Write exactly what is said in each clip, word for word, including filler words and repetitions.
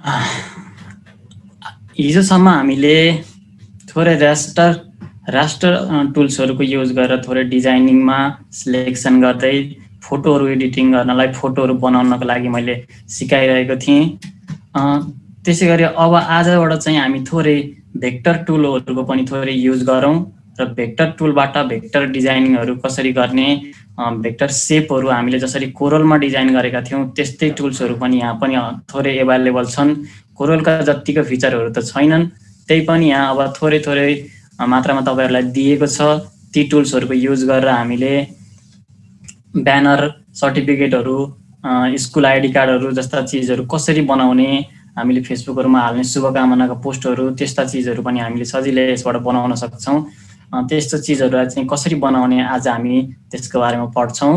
हिजोसम्म हामीले थोरै raster raster टुल्सहरूको use गरेर थोरै डिजाइनिङमा सिलेक्सन गर्दै फोटोहरू एडिटिङ गर्नलाई फोटोहरू बनाउनको लागि मैले सिकाइरहेको थिएँ। त्यसै गरी अब आजबाट चाहिँ हामी थोरै भेक्टर टुलहरूको पनि थोरै युज गरौँ र भेक्टर टुलबाट भेक्टर डिजाइनिङहरू कसरी गर्ने, भेक्टर सेपहरू हामीले जसरी कोरलमा डिजाइन गरेका थियौँ त्यस्तै टुल्सहरू पनि यहाँ पनि थोरै एभाइलेबल छन्। कोरलका जतिको फिचरहरू त छैनन्, त्यही पनि यहाँ अब थोरै थोरै मात्रामा तपाईँहरूलाई दिएको छ। ती टुल्सहरूको युज गरेर हामीले ब्यानर, सर्टिफिकेटहरू, स्कुल आइडी कार्डहरू जस्ता चिजहरू कसरी बनाउने, हामीले फेसबुकहरूमा हाल्ने शुभकामनाका पोस्टहरू त्यस्ता चिजहरू पनि हामीले सजिलै यसबाट बनाउन सक्छौँ। त्यस्तो चिजहरूलाई चाहिँ कसरी बनाउने आज हामी त्यसको बारेमा पढ्छौँ।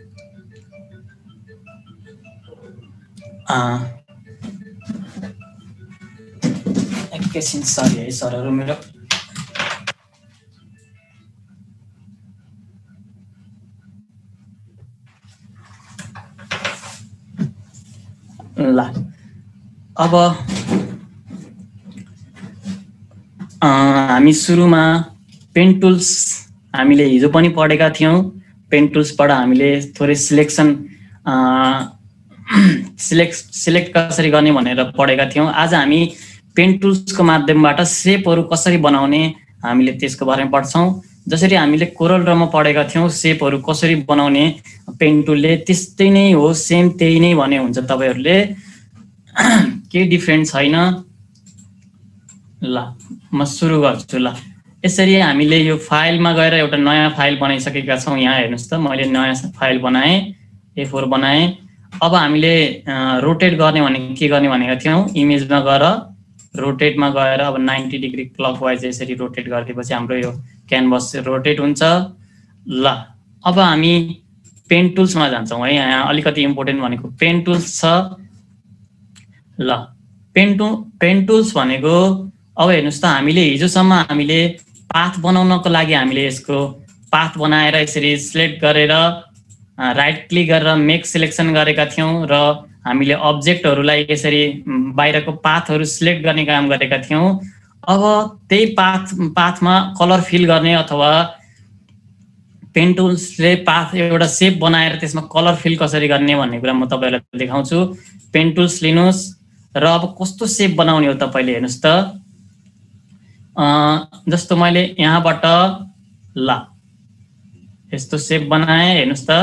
एकैछिन सरी है सरहरू मेरो ल अब हामी सुरुमा पेन टुल्स हामीले हिजो पनि पढेका थियौँ। पेन टुल्सबाट हामीले थोरै सिलेक्सन सिलेक्ट सिलेक्ट कसरी गर्ने भनेर पढेका थियौँ। आज हामी पेन टुल्सको माध्यमबाट सेपहरू कसरी बनाउने हामीले त्यसको बारेमा पढ्छौँ। जसरी हामीले कोरल रमा पढेका थियौँ सेपहरू कसरी बनाउने पेन टुलले, त्यस्तै नै हो, सेम त्यही नै भने हुन्छ तपाईहरूले, केही डिफरेन्ट छैन। ल म सुरु गर्छु। ल यसरी हामीले यो फाइलमा गएर एउटा नयाँ फाइल बनाइसकेका छौँ। यहाँ हेर्नुहोस् त, मैले नयाँ फाइल बनाएँ, ए फोर बनाएँ। अब हामीले रोटेट गर्ने भने के गर्ने भनेका थियौँ, इमेजमा गएर रोटेटमा गएर अब नाइन्टी डिग्री क्लकवाइज यसरी रोटेट गरिदिएपछि हाम्रो यो क्यानभस रोटेट हुन्छ। ल अब हामी पेन टुल्समा जान्छौँ है। यहाँ अलिकति इम्पोर्टेन्ट भनेको पेन टुल्स छ। ल पेन टु पेन टुल्स भनेको अब हेर्नुहोस् त, हामीले हिजोसम्म हामीले पाथ बनाउनको लागि हामीले यसको पाथ बनाएर यसरी सिलेक्ट गरेर राइट क्लिक गरेर मेक सिलेक्सन गरेका थियौँ र हामीले अब्जेक्टहरूलाई यसरी बाहिरको पाथहरू सिलेक्ट गर्ने काम गरेका थियौँ। अब त्यही पाथ पाथमा कलर फिल गर्ने अथवा पेन टुल्सले पाथ एउटा सेप बनाएर त्यसमा कलर फिल कसरी गर्ने भन्ने कुरा म तपाईँहरूलाई देखाउँछु। पेन टुल्स लिनुहोस् र अब कस्तो सेप बनाउने हो तपाईँले हेर्नुहोस् त। जस्तो मैले यहाँबाट ल यस्तो सेप बनाएँ, हेर्नुहोस् त।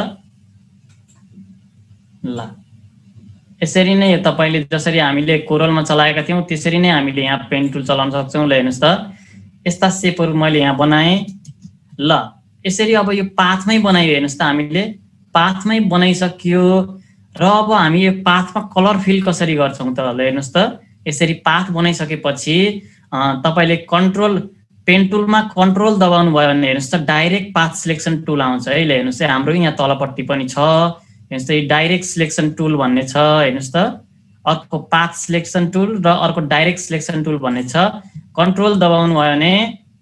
ल यसरी नै तपाईँले जसरी हामीले कोरलमा चलाएका थियौँ त्यसरी नै हामीले यहाँ पेन टुल चलाउन सक्छौँ। ल हेर्नुहोस् त, यस्ता सेपहरू मैले यहाँ बनाएँ। ल यसरी अब यो पाथमै बनाइयो, हेर्नुहोस् त, हामीले पाथमै बनाइसक्यो र अब हामी यो पाथमा कलर फिल कसरी गर्छौँ त। ल हेर्नुहोस् त, यसरी पाथ बनाइसकेपछि तपाईँले कन्ट्रोल पेन टुलमा कन्ट्रोल दबाउनु भयो भने हेर्नुहोस् त डाइरेक्ट पाथ सिलेक्सन टुल आउँछ है। ल हेर्नुहोस् है, हाम्रो यहाँ तलपट्टि पनि छ, हेर्नुहोस् त डाइरेक्ट सिलेक्सन टुल भन्ने छ। हेर्नुहोस् त, अर्को पाथ सिलेक्सन टुल र अर्को डाइरेक्ट सिलेक्सन टुल भन्ने छ। कन्ट्रोल दबाउनु भयो भने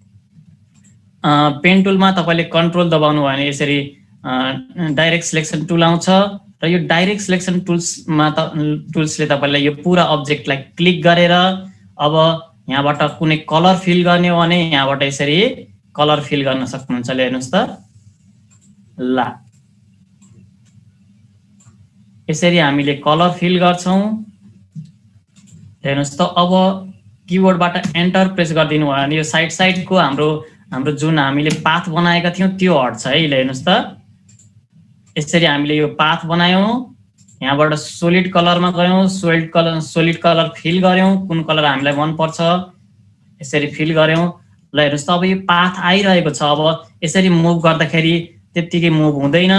पेन टुलमा तपाईँले कन्ट्रोल दबाउनु भयो भने यसरी डाइरेक्ट सिलेक्सन टुल आउँछ र यो डाइरेक्ट सिलेक्सन टुल्समा त टुल्सले तपाईँलाई यो पुरा अब्जेक्टलाई क्लिक गरेर अब यहाँबाट कुनै कलर फिल गर्ने हो भने यहाँबाट यसरी कलर फिल गर्न सक्नुहुन्छ। ल हेर्नुहोस् त, ल यसरी हामीले कलर फिल गर्छौँ। हेर्नुहोस् त, अब किबोर्डबाट एन्टर प्रेस गरिदिनु भयो भने यो साइड साइडको हाम्रो हाम्रो जुन हामीले पाथ बनाएका थियौँ त्यो हट्छ है। ल हेर्नुहोस् त, यसरी हामीले यो पाथ बनायौँ, यहाँबाट सोलिड कलरमा गयौँ, solid colour solid colour fill गऱ्यौँ, कुन कलर हामीलाई मनपर्छ यसरी फिल गऱ्यौँ। ल हेर्नुहोस् त, अब यो पाथ आइरहेको छ। अब यसरी मुभ गर्दाखेरि त्यत्तिकै मुभ हुँदैन।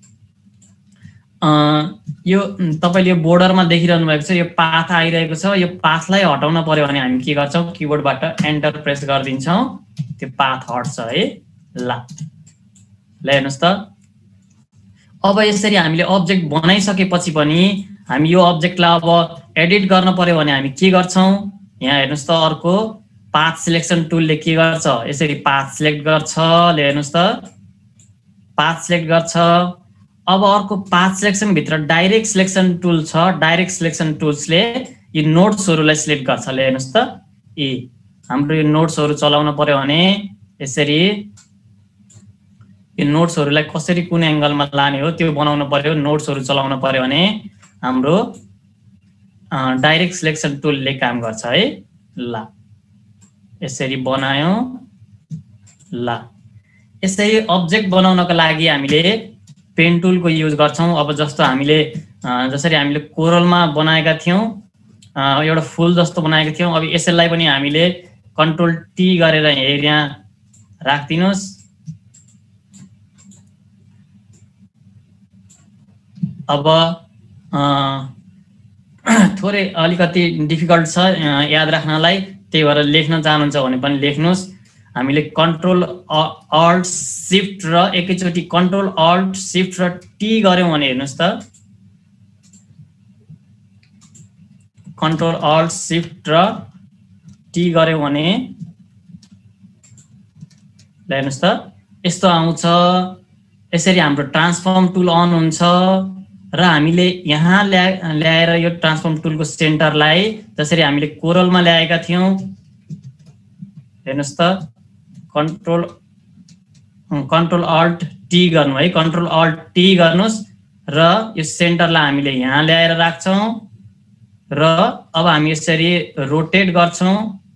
यो तपाईँले यो बोर्डरमा देखिरहनु भएको छ, यो पाथ आइरहेको छ। यो पाथलाई हटाउन पर्यो भने हामी के गर्छौँ, किबोर्डबाट एन्टर प्रेस गरिदिन्छौँ, त्यो पाथ हट्छ है। ल ल हेर्नुहोस् त, अब यसरी हामीले अब्जेक्ट बनाइसकेपछि पनि हामी यो अब्जेक्टलाई अब एडिट गर्न पर्यो भने हामी के गर्छौँ, यहाँ हेर्नुहोस् त, अर्को पाथ सिलेक्सन टुलले के गर्छ, यसरी पाथ सिलेक्ट गर्छ। ल हेर्नुहोस् त, पाथ सिलेक्ट गर्छ। अब अर्को पाथ सिलेक्सन भित्र डाइरेक्ट सिलेक्सन टुल छ। डाइरेक्ट सिलेक्सन टुल्सले यो नोट्सहरुलाई सिलेक्ट गर्छ। ल हेर्नुस् त, ए हाम्रो यो नोट्सहरु चलाउन पर्यो भने यसरी यो नोट्सहरुलाई कसरी कुन एंगलमा लाने हो त्यो बनाउन पर्यो। नोट्सहरु चलाउन पर्यो भने हाम्रो डाइरेक्ट सिलेक्सन टुलले काम गर्छ है। ल यसरी बनायौं। ल यसरी अब्जेक्ट बनाउनको लागि हामीले पेन टुलको युज गर्छौं। अब जस्तो हामीले जसरी हामीले कोरलमा बनाएका थियौं, एउटा फूल जस्तो बनाएका थियौं, अब यसलाई पनि हामीले कन्ट्रोल टी गरेर यहाँ राख्दिनुस्। अब थोरै अलिकति डिफिकल्ट छ याद राख्नलाई, त्यही भएर लेख्न चाहनुहुन्छ भने पनि लेख्नुस्। हामीले कन्ट्रोल अल्ट शिफ्ट र एकैचोटी कन्ट्रोल अल्ट शिफ्ट र टी गर्यौं भने हेर्नुस् त, कन्ट्रोल अल्ट शिफ्ट र टी गर्यौं भने हेर्नुस् त यस्तो आउँछ। यसरी हाम्रो ट्रान्सफर्म टुल अन हुन्छ र हामीले यहाँ ल्याएर यो ट्रान्सफर्म टुलको सेन्टरलाई जसरी हामीले कोरलमा ल्याएका थियौं, हेर्नुस् त कन्ट्रोल कन्ट्रोल अल्ट टी गर्नु है, कन्ट्रोल अल्ट टी गर्नुस् र यो सेन्टरलाई हामीले यहाँ ल्याएर राख्छौं र अब हामी यसरी रोटेट गर्छौं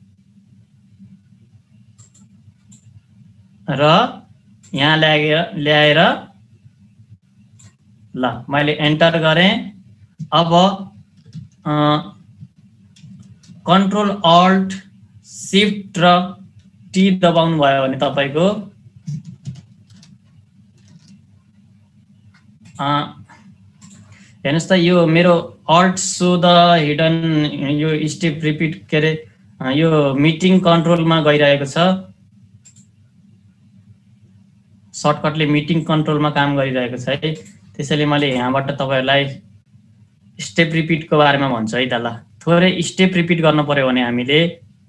र यहाँ ल्याएर ल्याएर ल मैले एन्टर गरेँ। अब कन्ट्रोल अल्ट शिफ्ट र टी दबाउनु भयो भने तपाईको हेर्नुस् त यो मेरो अल्ट सो द हिडन यो स्टेप रिपिट के अरे यो मिटिङ कन्ट्रोलमा गइरहेको छ। सर्टकटले मिटिङ कन्ट्रोलमा काम गरिरहेको छ है। त्यसैले मैले यहाँबाट तपाईहरुलाई स्टेप रिपिटको बारेमा भन्छु है त। ल थोरै स्टेप रिपिट गर्न पर्यो भने हामीले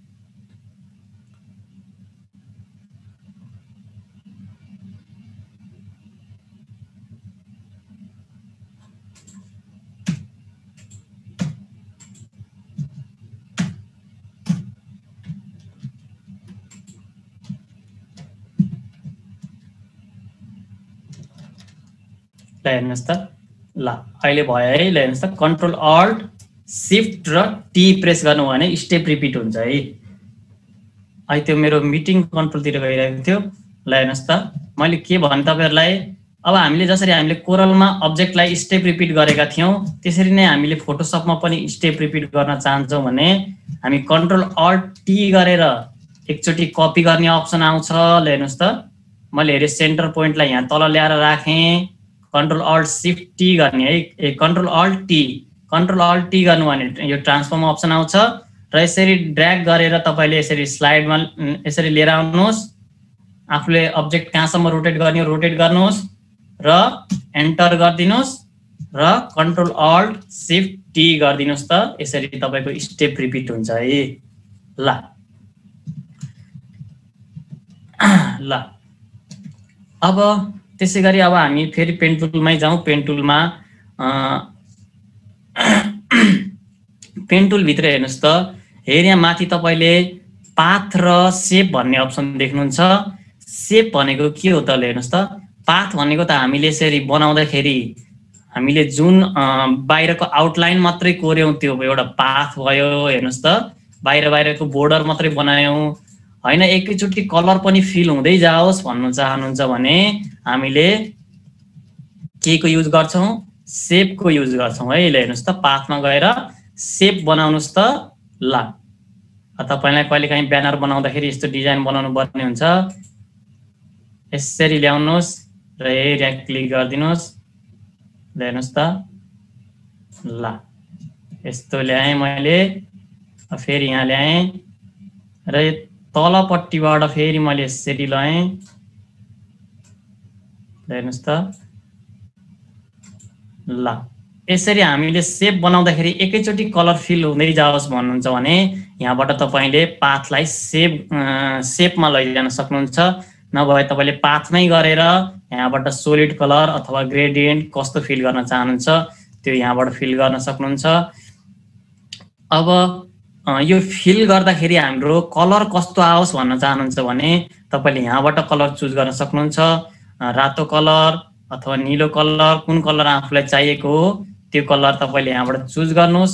हेर्नुस् त, ल अहिले भयो है। ल हेर्नुस् त कन्ट्रोल अल्ट शिफ्ट र टी प्रेस गर्नु भने स्टेप रिपिट हुन्छ है। अहिले त्यो मेरो मिटिङ कन्ट्रोलतिर गइरहेको थियो। ल हेर्नुस् त मैले के भने तपाईहरुलाई, अब हामीले जसरी हामीले कोरलमा अब्जेक्टलाई स्टेप रिपिट गरेका थियौं त्यसरी नै हामीले फोटोशपमा पनि स्टेप रिपिट गर्न चाहन्छौं भने हामी कन्ट्रोल अल्ट टी गरेर एकचोटी कपी गर्ने अप्सन आउँछ। ल हेर्नुस् त मैले हेरे सेन्टर पोइन्टलाई यहाँ तल ल्याएर राखेँ, कन्ट्रोल अल्ट शिफ्ट टी गर्ने है, ए control alt T control alt T गर्नु भने यो ट्रान्सफर्म अप्सन आउँछ र यसरी ड्र्याग गरेर तपाईले यसरी स्लाइडमा यसरी लिएर आउनुहोस्। आफूले अब्जेक्ट कहाँसम्म रोटेट गर्ने हो रोटेट गर्नुहोस् र एन्टर गरिदिनुहोस् र कन्ट्रोल अल्ट शिफ्ट टी गरिदिनुहोस् त यसरी तपाईको स्टेप रिपिट हुन्छ है। ल ल अब त्यसैगरी अब हामी फेरि पेन टुलमै जाउँ। पेन टुलमा पेन टुल भित्र हेर्नुस् त, हेर यहाँ माथि तपाईले पाथ र शेप भन्ने अप्सन देख्नुहुन्छ। शेप भनेको के हो त हेर्नुस् त, पाथ भनेको त हामीले यसरी बनाउँदाखेरि हामीले जुन बाहिरको आउटलाइन मात्रै कोर्यौं त्यो एउटा पाथ भयो। हेर्नुस् त बाहिर बाहिरको बोर्डर मात्रै बनायौं हैन, एकैचोटी कलर पनि फिल हुँदै जाओस् भन्नु चाहनुहुन्छ भने हामीले के को युज गर्छौं, शेप को युज गर्छौं है। ल हेर्नुस् त पाथमा गएर शेप बनाउनुस् त। ल तपाईलाई कहिलेकाहीँ ब्यानर बनाउँदाखेरि यस्तो डिजाइन बनाउनु पर्ने हुन्छ, यसरी ल्याउनुस् र एरिया क्लिक गरिदिनुस्। ल हेर्नुस् त, ल यस्तो ल्याएँ मैले, फेरि यहाँ ल्याएँ र तलपट्टिबाट फेरि मैले यसरी लगाएँ। हेर्नुस् त, ल यसरी हामीले शेप बनाउँदाखेरि एकैचोटी कलर फिल हुँदै जाओस् भन्नुहुन्छ भने यहाँबाट तपाईले पाथलाई शेप शेपमा लैजान सक्नुहुन्छ। नभए तपाईले पाथमै गरेर यहाँबाट सोलिड कलर अथवा ग्रेडियन्ट कस्तो फिल गर्न चाहनुहुन्छ त्यो यहाँबाट फिल गर्न सक्नुहुन्छ। अब यो फिल गर्दाखेरि हाम्रो कलर कस्तो आओस् भन्न चाहनुहुन्छ भने तपाईले यहाँबाट कलर चुज गर्न सक्नुहुन्छ। रातो कलर अथवा नीलो कलर, कुन कलर आफूलाई चाहिएको हो त्यो कलर तपाईले यहाँबाट चुज गर्नुस्।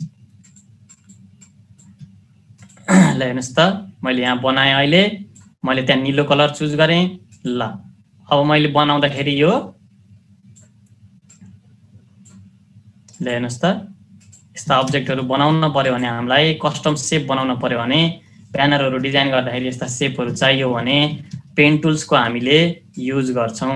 ल हेर्नुस् त मैले यहाँ बनाएँ, अहिले मैले त्यहाँ नीलो कलर चुज गरेँ। ल अब मैले बनाउँदाखेरि यो ल हेर्नुस् त यस्ता अब्जेक्टहरु बनाउन पर्यो भने हामीलाई कस्टम शेप बनाउन पर्यो भने ब्यानरहरु डिजाइन गर्दाखेरि यस्ता शेपहरु चाहियो भने पेन टुल्स को हामीले युज गर्छौं।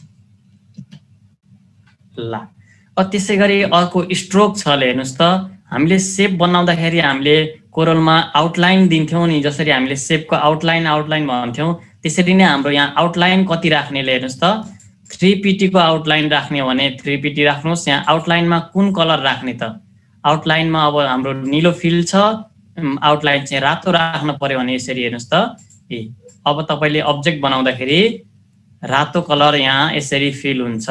ल अब त्यसैगरी अर्को स्ट्रोक छ। हेर्नुस् त हामीले शेप बनाउँदाखेरि हामीले कोरलमा आउटलाइन दिन्थ्यौं नि, जसरी हामीले शेपको आउटलाइन आउटलाइन भन्थ्यौं त्यसरी नै हाम्रो यहाँ आउटलाइन कति राख्ने हेर्नुस् त थ्री पीटी को आउटलाइन राख्ने भने थ्री पीटी राख्नुस्। यहाँ आउटलाइनमा कुन कलर राख्ने त आउटलाइनमा अब हाम्रो नीलो फिल छ, आउटलाइन चाहिँ रातो राख्न पर्यो भने यसरी हेर्नुस् त ए अब तपाईले अब्जेक्ट बनाउँदाखेरि रातो कलर यहाँ यसरी फिल हुन्छ।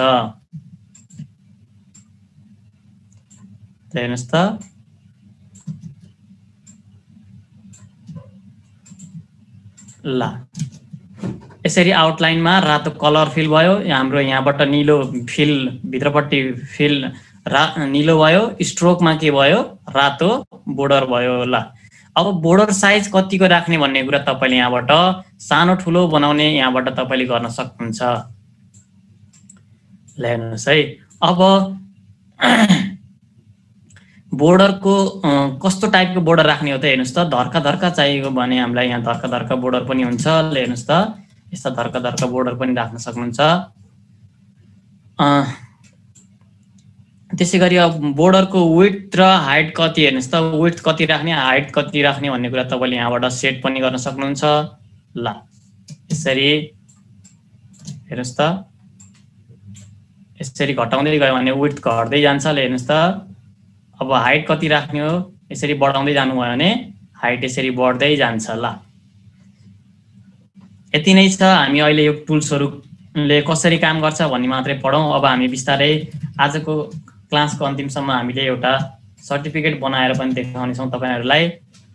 हेर्नुस् त ल यसरी आउटलाइनमा रातो कलर फिल भयो। हाम्रो यहाँबाट नीलो फिल भित्रपट्टि फिल रा नीलो भयो। स्ट्रोकमा के भयो रातो बोर्डर भयो। ल अब बोर्डर साइज कतिको राख्ने भन्ने कुरा तपाईले यहाँबाट सानो ठुलो बनाउने यहाँबाट तपाईले गर्न सक्नुहुन्छ। ल हेर्नुस् है अब बोर्डरको कस्तो टाइपको बोर्डर राख्ने हो त हेर्नुस् त धर्का धर्का चाहिएको भने हामीलाई यहाँ धर्का धर्का बोर्डर पनि हुन्छ। ल हेर्नुस् त यस्ता धर्का धर्का बोर्डर पनि राख्न सक्नुहुन्छ। त्यसैगरी अब बोर्डरको विड्थ र हाइट कति हेर्नुस् त विड्थ कति राख्ने हाइट कति राख्ने भन्ने कुरा तपाईले यहाँबाट सेट पनि गर्न सक्नुहुन्छ। ल यसरी हेर्नुस् त यसरी घटाउँदै गयो भने विड्थ घट्दै जान्छ। ल हेर्नुस् त अब हाइट कति राख्ने हो यसरी बढाउँदै जानु भयो भने हाइट यसरी बढ्दै जान्छ। ल यति नै छ। हामी अहिले यो टुल्सहरुले कसरी काम गर्छ भन्ने मात्रै पढौं। अब हामी बिस्तारै आजको क्लासको अन्तिमसम्म हामीले एउटा सर्टिफिकेट बनाएर पनि देखाउने छौं तपाईहरुलाई।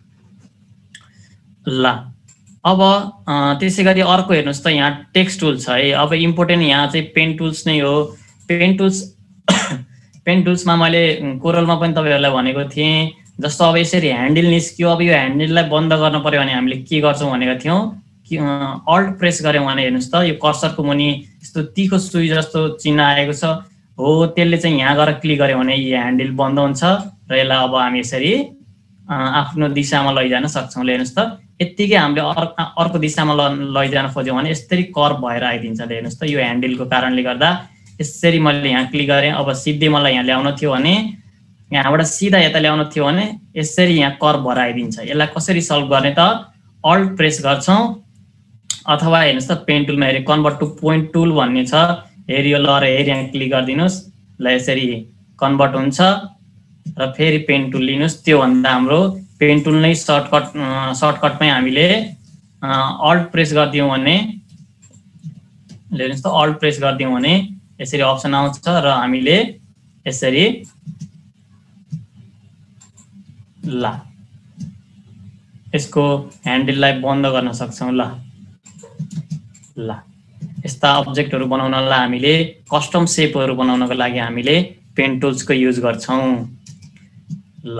ल अब त्यसैगरी अर्को हेर्नुस् त यहाँ टेक्स्ट टुल छ है। अब इम्पोर्टेन्ट यहाँ चाहिँ पेन टुल्स नै हो। पेन टुल्स पेन टुल्समा मैले कोरलमा पनि तपाईहरुलाई भनेको थिएँ जस्तो अब यसरी ह्यान्डल निस्कियो। अब यो ह्यान्डललाई बन्द गर्न पर्यो भने हामीले के गर्छौं भनेको थियौं कि अल्ट प्रेस गर्यौं भने हेर्नुस् त यो कर्सरको मुनि यस्तो तीखो सुई जस्तो चिन्ह आएको छ हो, त्यसले चाहिँ यहाँ गएर क्लिक गर्यौं भने यो ह्यान्डल बन्द हुन्छ र यसलाई अब हामी यसरी आफ्नो दिशामा लैजान सक्छौं। हेर्नुस् त यतिकै हामीले अर्को दिशामा लैजान खोज्यौं भने यसरी कर्भ भएर आइदिन्छ। हेर्नुस् त यो ह्यान्डलको कारणले गर्दा यसरी मैले यहाँ क्लिक गरेँ। अब सिधै मलाई यहाँ ल्याउन थियो भने यहाँबाट सिधा यता ल्याउन थियो भने यसरी यहाँ कर्भ भएर आइदिन्छ। यसलाई कसरी सल्भ गर्ने त अल्ट प्रेस गर्छौं अथवा हेर्नुस् त पेन टुलमा हेरि कन्भर्ट टु पोइन्ट टुल भन्ने छ हेरि यो ल र हेरि यहाँ क्लिक गरिदिनुस्। ल यसरी कन्भर्ट हुन्छ र फेरि पेन टुल लिनुस्। त्यो भन्दा हाम्रो पेन टुल नै सर्टकट सर्टकटमै हामीले अल्ट प्रेस गर्दियौं भने हेर्नुस् त अल्ट प्रेस गर्दियौं भने यसरी अप्सन आउँछ र हामीले यसरी ल यसको ह्यान्डललाई बन्द गर्न सक्छौं। ल ल यस्ता अब्जेक्टहरु बनाउनलाई हामीले कस्टम शेपहरु बनाउनको लागि हामीले पेन टुल्स को युज गर्छौं। ल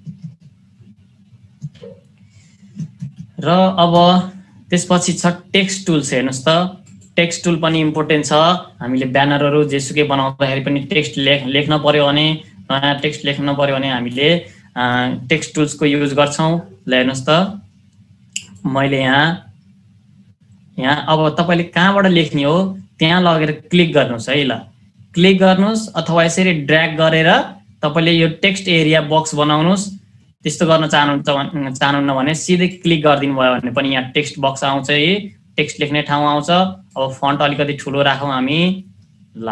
र अब त्यसपछि छ टेक्स्ट टुल्स। हेर्नुस् त टेक्स्ट टुल पनि इम्पोर्टेन्ट छ। हामीले ब्यानरहरु जेसुकै बनाउँदाखेरि पनि टेक्स्ट लेख्न पर्यो भने नयाँ टेक्स्ट लेख्न पर्यो भने हामीले टेक्स्ट टुल्स को युज गर्छौं। ल हेर्नुस् त मैले यहाँ यहाँ अब तपाईले कहाँबाट लेख्ने हो त्यहाँ लगेर क्लिक गर्नुस् है। ल क्लिक गर्नुस् अथवा यसरी ड्र्याग गरेर तपाईले यो टेक्स्ट एरिया बक्स बनाउनुस्। त्यस्तो गर्न चाहनुहुन्छ चाहनुहुन्न भने सिधै क्लिक गर्दिनु भयो भने पनि यहाँ टेक्स्ट बक्स आउँछ, टेक्स्ट लेख्ने ठाउँ आउँछ। अब फन्ट अलिकति ठुलो राखौं हामी। ल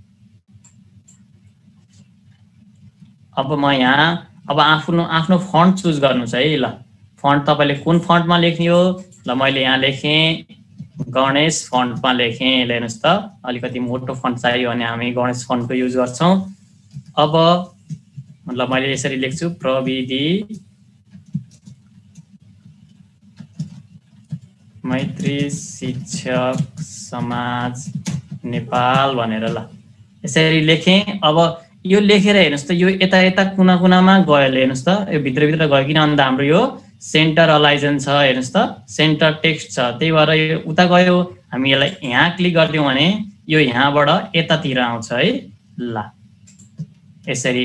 अब म यहाँ अब आफ्नो आफ्नो फन्ट चुज गर्नुस् है। ल फन्ट तपाईले कुन फन्टमा लेख्ने हो। ल मैले यहाँ लेखेँ गणेश फन्टमा लेखेँ। हेर्नुस् त अलिकति मोटो फन्ट चाहियो भने हामी गणेश फन्टको युज गर्छौं। अब मतलब मैले यसरी लेख्छु प्रविधि मैत्री शिक्षक समाज नेपाल भनेर ल यसरी लेखेँ। अब यो लेखेर हेर्नुस् त यो यता यता कुना कुनामा गयो हेर्नुस् त यो भित्र भित्र गयो किन भन्दा हाम्रो यो सेन्टर अलाइजन छ हेर्नुस् त सेन्टर टेक्स्ट छ त्यही भएर यो उता गयो। हामी यसलाई यहाँ क्लिक गर्दियौँ भने यो यहाँबाट यतातिर आउँछ है ल यसरी।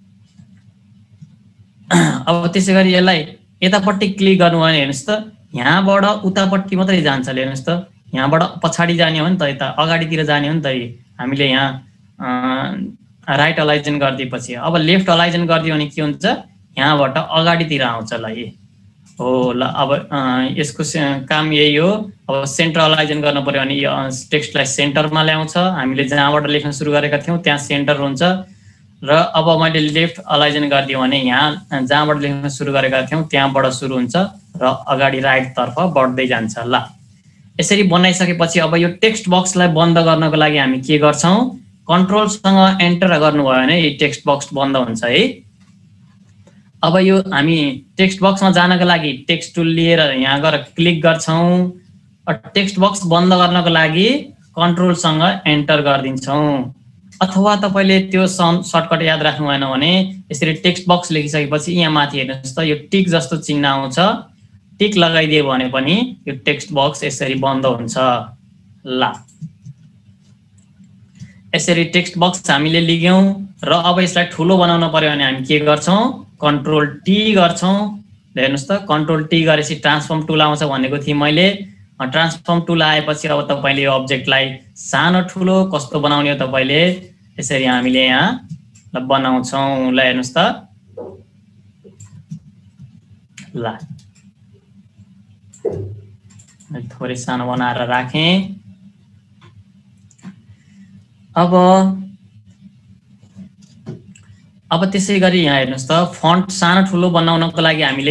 अब त्यसै गरी यसलाई यतापट्टि क्लिक गर्नु भने हेर्नुस् त यहाँबाट उतापट्टि मात्रै जान्छ हेर्नुस् त यहाँबाट पछाडि जाने हो नि त यता अगाडितिर जाने हो नि त हामीले यहाँ राइट अलाइजन गरिदिएपछि। अब लेफ्ट अलाइजन गरिदियो भने के हुन्छ यहाँबाट अगाडितिर आउँछ ल ए हो ल। अब यसको काम यही हो। अब सेन्टर अलाइजन गर्न पर्यो भने यो टेक्स्टलाई सेन्टरमा ल्याउँछ। हामीले जहाँबाट लेख्न सुरु गरेका थियौँ त्यहाँ सेन्टर हुन्छ र अब मैले लेफ्ट अलाइजन गरिदिएँ भने यहाँ जहाँबाट लेख्न सुरु गरेका थियौँ त्यहाँबाट सुरु हुन्छ र अगाडि राइटतर्फ बढ्दै जान्छ ल। यसरी बनाइसकेपछि अब यो टेक्स्ट बक्सलाई बन्द गर्नको लागि हामी के गर्छौँ कन्ट्रोलसँग एन्टर गर्नुभयो भने यो टेक्स्ट बक्स बन्द हुन्छ है। अब यो हामी टेक्स्ट बक्समा जानको लागि टेक्स्ट टुल लिएर यहाँ गएर क्लिक गर्छौँ। टेक्स्ट बक्स बन्द गर्नको लागि कन्ट्रोलसँग एन्टर गरिदिन्छौँ। अथवा तपाईँले त्यो सर्टकट याद राख्नु भएन भने यसरी टेक्स्ट बक्स लेखिसकेपछि यहाँ माथि हेर्नुहोस् त यो टिक जस्तो चिन्ह आउँछ टिक लगाइदियो भने पनि यो टेक्स्ट बक्स यसरी बन्द हुन्छ ल। यसरी टेक्स्ट बक्स हामीले लिग्यौँ र अब यसलाई ठुलो बनाउन पर्यो भने हामी के गर्छौँ कन्ट्रोल टी गर्छौँ। हेर्नुहोस् त कन्ट्रोल टी गरेपछि ट्रान्सफर्म टुल आउँछ भनेको थिएँ मैले। ट्रान्सफर्म टुल आएपछि अब तपाईँले यो अब्जेक्टलाई सानो ठुलो कस्तो बनाउने हो तपाईँले यसरी हामीले यहाँ बनाउँछौँ ल। हेर्नुहोस् त ल थोरै सानो बनाएर राखेँ। अब अब त्यसै गरी यहाँ हेर्नुहोस् त फन्ट सानो ठुलो बनाउनको लागि हामीले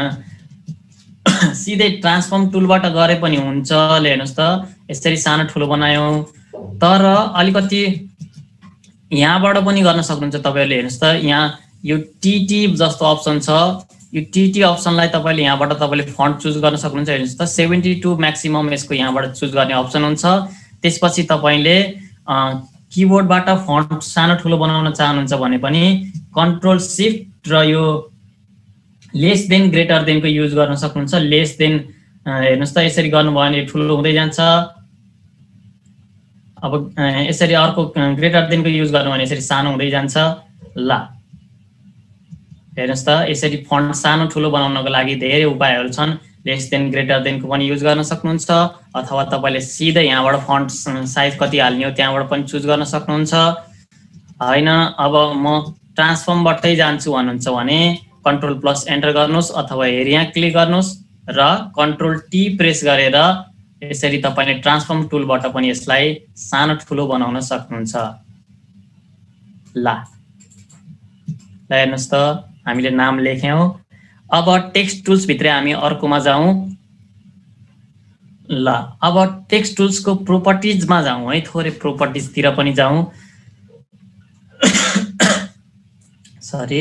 सिधै ट्रान्सफर्म टुलबाट गरे पनि हुन्छ ले। हेर्नुहोस् त यसरी सानो ठुलो बनायौँ तर अलिकति यहाँबाट पनि गर्न सक्नुहुन्छ तपाईँहरूले। हेर्नुहोस् त यहाँ यो टिटी जस्तो अप्सन छ यो टिटी अप्सनलाई तपाईँले यहाँबाट तपाईँले फन्ट चुज गर्न सक्नुहुन्छ। हेर्नुहोस् त सेभेन्टी टू म्याक्सिमम यसको यहाँबाट चुज गर्ने अप्सन हुन्छ। त्यसपछि तपाईँले किबोर्डबाट फन्ट सानो ठुलो बनाउन चाहनुहुन्छ भने पनि कन्ट्रोल सिफ्ट र यो लेस देन ग्रेटर देनको युज गर्न सक्नुहुन्छ। लेस देन हेर्नुहोस् त यसरी गर्नुभयो भने ठुलो हुँदै जान्छ। अब यसरी अर्को ग्रेटर देनको युज गर्नु भने यसरी सानो हुँदै जान्छ ल। हेर्नुहोस् त यसरी फन्ट सानो ठुलो बनाउनको लागि धेरै उपायहरू छन्। लेस देन ग्रेटर देनको पनि युज गर्न सक्नुहुन्छ अथवा तपाईँले सिधै यहाँबाट फन्ट साइज कति हाल्ने हो त्यहाँबाट पनि चुज गर्न सक्नुहुन्छ होइन। अब म ट्रान्सफर्मबाटै जान्छु भन्नुहुन्छ भने कन्ट्रोल प्लस एन्टर गर्नुहोस् अथवा हेर यहाँ क्लिक गर्नुहोस् र कन्ट्रोल टी प्रेस गरेर यसरी तपाईँले ट्रान्सफर्म टुलबाट पनि यसलाई सानो ठुलो बनाउन सक्नुहुन्छ ल। हेर्नुहोस् त हामीले नाम लेख्यौँ। अब टेक्स्ट टुल्स भित्र हामी अर्कोमा जाउँ ल। अब टेक्स्ट टुल्सको प्रोपर्टिजमा जाउँ है थोरै प्रोपर्टिजतिर पनि जाउँ सरी।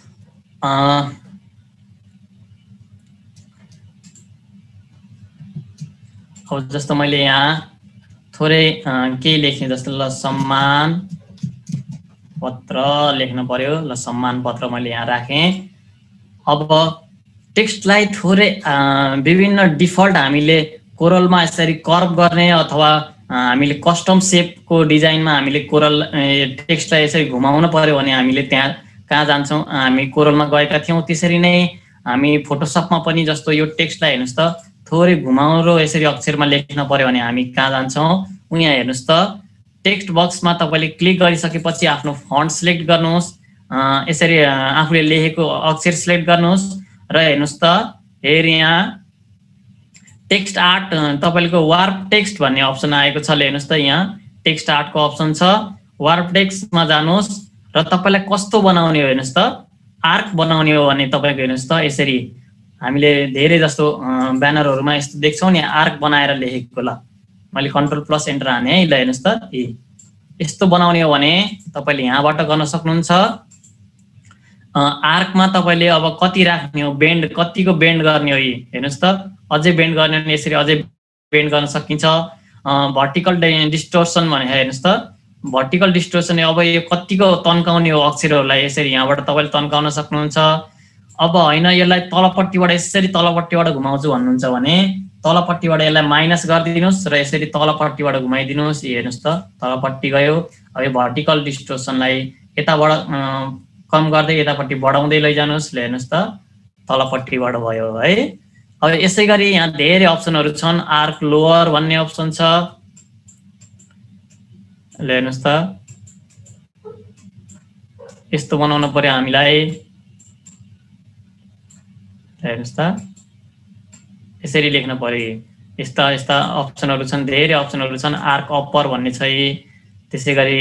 अब जस्तो मैले यहाँ थोरै केही लेखेँ जस्तो ल सम्मान पत्र लेख्न पर्यो ल। सम्मान पत्र मैले यहाँ राखेँ। अब टेक्स्टलाई थोरै विभिन्न डिफल्ट हामीले कोरलमा यसरी कर्भ गर्ने अथवा हामीले कस्टम सेपको डिजाइनमा हामीले कोरल टेक्स्टलाई यसरी घुमाउन पर्यो भने हामीले त्यहाँ कहाँ जान्छौँ हामी कोरलमा गएका थियौँ। त्यसरी नै हामी फोटोसपमा पनि जस्तो यो टेक्स्टलाई हेर्नुहोस् त थोरै घुमाउरो यसरी अक्षरमा लेख्न पर्यो भने हामी कहाँ जान्छौँ उहाँ हेर्नुहोस् त टेक्स्ट बक्समा तपाईँले क्लिक गरिसकेपछि आफ्नो फन्ट सिलेक्ट गर्नुहोस्। यसरी आफूले लेखेको अक्षर सिलेक्ट गर्नुहोस् र हेर्नुहोस् त हेर यहाँ टेक्स्ट आर्ट तपाईँको वार्प टेक्स्ट भन्ने अप्सन आएको छ। हेर्नुहोस् त यहाँ टेक्स्ट आर्टको अप्सन छ। वार्प टेक्स्टमा जानुहोस् र तपाईँलाई कस्तो बनाउने हो हेर्नुहोस् त आर्क बनाउने हो भने तपाईँको हेर्नुहोस् त यसरी हामीले धेरै जस्तो ब्यानरहरूमा यस्तो देख्छौँ नि आर्क बनाएर लेखेको ल। मैले कन्ट्रोल प्लस एन्टर हाने है ल। हेर्नुहोस् त ए यस्तो बनाउने हो भने तपाईँले यहाँबाट गर्न सक्नुहुन्छ आर्कमा तपाईले अब कति राख्ने हो, बेन्ड कतिको बेन्ड गर्ने हो, हेर्नुस् त अझै बेन्ड गर्ने भने यसरी अझै बेन्ड गर्न सकिन्छ। भर्टिकल डिस्टोर्सन भने हेर्नुस् त भर्टिकल डिस्टोर्सन अब यो कतिको तन्काउने हो अक्षरहरूलाई, यसरी यहाँबाट तपाईले तन्काउन सक्नुहुन्छ। अब हैन यसलाई तलपट्टिबाट यसरी तलपट्टिबाट घुमाउँछु भन्नुहुन्छ भने तलपट्टिबाट यसलाई माइनस गरिदिनुस् र यसरी तलपट्टिबाट घुमाइदिनुस्। हेर्नुस् त तलपट्टि गयो। अब यो भर्टिकल डिस्टोर्सनलाई यताबाट कम गर्दै यतापट्टि बढाउँदै लैजानुस्। हेर्नुस् त तलपट्टिबाट भयो है। अब यसै गरी यहाँ धेरै अप्सनहरू छन्। आर्क लोअर भन्ने अप्सन छ। हेर्नुस् त यस्तो बनाउन पर्यो हामीलाई। हेर्नुस् त यसरी लेख्न पर्यो। यस्ता यस्ता अप्सनहरू छन्, धेरै अप्सनहरू छन्। आर्क अप्पर भन्ने छ। त्यसै गरी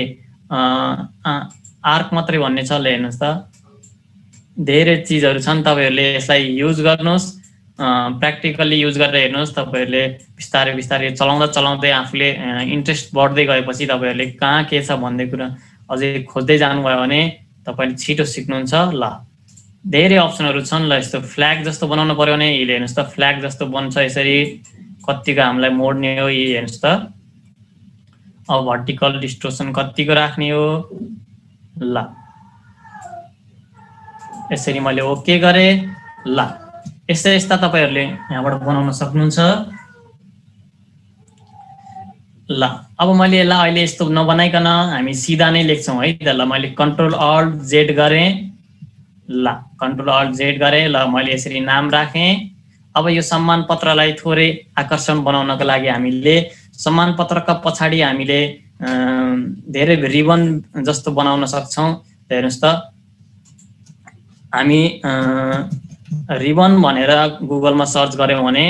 आर्क मात्रै भन्ने छ। हेर्नुस् त धेरै चिजहरू छन्। तपाईहरुले यसलाई युज गर्नुस्, प्र्याक्टिकली युज गरेर हेर्नुस्। तपाईहरुले बिस्तारै बिस्तारै चलाउँदा चलाउँदै आफूले इन्ट्रेस्ट बढ्दै गएपछि तपाईहरुले कहाँ के छ भन्ने कुरा अझै खोज्दै जानुभयो भने तपाईले छिटो सिक्नुहुन्छ। ल धेरै अप्सनहरू छन्। ल यस्तो फ्ल्याग जस्तो बनाउन पर्यो भने यी हेर्नुस् त फ्ल्याग जस्तो बन्छ। यसरी कतिको हामीलाई मोड्ने हो यी हेर्नुस् त। अब भर्टिकल डिस्टोर्सन कतिको राख्ने हो। ल यसरी मैले ओके गरे। ल यस्ता यस्ता तपाईहरुले यहाँबाट बनाउन सक्नुहुन्छ। ल अब मैले यसलाई अहिले यस्तो नबनाइकन हामी सिधा नै लेख्छौँ है त। ल मैले कन्ट्रोल अल्ट जेड गरेँ। ल कन्ट्रोल अल्ट जेड गरेँ। ल मैले यसरी नाम राखेँ। अब यो सम्मान पत्रलाई थोरै आकर्षण बनाउनको लागि हामीले सम्मान पत्रका पछाडि हामीले धेरै रिबन जस्तो बनाउन सक्छौँ। हेर्नुस् त हामी रिबन भनेर गुगलमा सर्च गर्यौं भने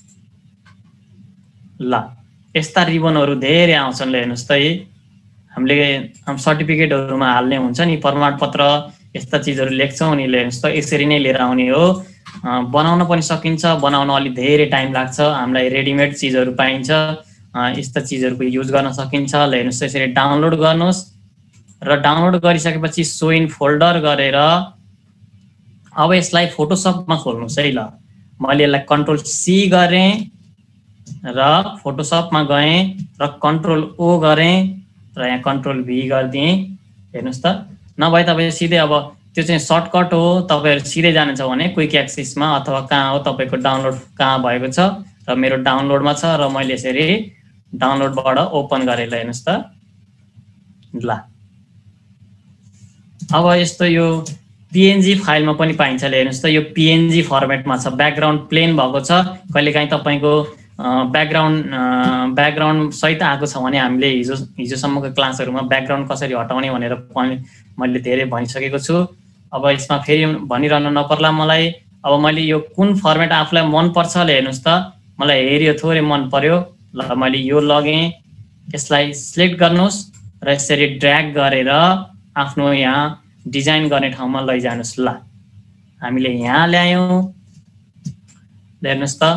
ल यस्ता रिबनहरू धेरै आउँछन्। हेर्नुस् त हामीले सर्टिफिकेटहरुमा हाल्ने हुन्छ नि प्रमाणपत्र, यस्ता चिजहरू लेख्छौँ नि। हेर्नुस् त यसरी नै लिएर आउने हो। बनाउन पनि सकिन्छ। बनाउन अलि धेरै टाइम लाग्छ। हामीलाई रेडिमेड चिजहरू पाइन्छ। यस्ता चिजहरूको युज गर्न सकिन्छ। हेर्नुस् यसरी डाउनलोड गर्नुस् र डाउनलोड गरिसकेपछि सो इन फोल्डर गरेर अब यसलाई फोटोसपमा खोल्नुस् है। ल मैले यसलाई कन्ट्रोल सी गरेँ र फोटोसपमा गएँ र कन्ट्रोल ओ गरेँ र यहाँ कन्ट्रोल भी गरिदिएँ। हेर्नुस् त नभए तपाईँ सिधै अब त्यो चाहिँ सर्टकट हो। तपाईहरु सिधै जानुहुन्छ भने क्विक एक्सेसमा अथवा कहाँ हो तपाईको डाउनलोड कहाँ भएको छ र मेरो डाउनलोडमा छ र मैले यसरी डाउनलोडबाट ओपन गरेँ। ल हेर्नुस् त। ल अब यस्तो यो पीएनजी फाइलमा पनि पाइन्छ। हेर्नुस् त यो पीएनजी फर्मेटमा छ। ब्याकग्राउन्ड प्लेन भएको छ। कहिलेकाहीँ तपाईको ब्याकग्राउन्ड ब्याकग्राउन्ड सहित आएको छ भने हामीले हिजो हिजोसम्मको क्लासहरुमा ब्याकग्राउन्ड कसरी हटाउने भनेर मैले धेरै भनिसकेको छु। अब यसमा फेरि भनिरहन नपर्ला मलाई। अब मैले यो कुन फर्मेट आफूलाई मन पर्छ। हेर्नुस् त मलाई हेरियो थोरै मन पर्यो। ल मैले यो लगेँ। यसलाई सिलेक्ट गर्नुस् र यसरी ड्र्याग गरेर आफ्नो यहाँ डिजाइन गर्ने ठाउँमा लैजानुस्। ल हामीले यहाँ ल्यायौं। हेर्नुस् त।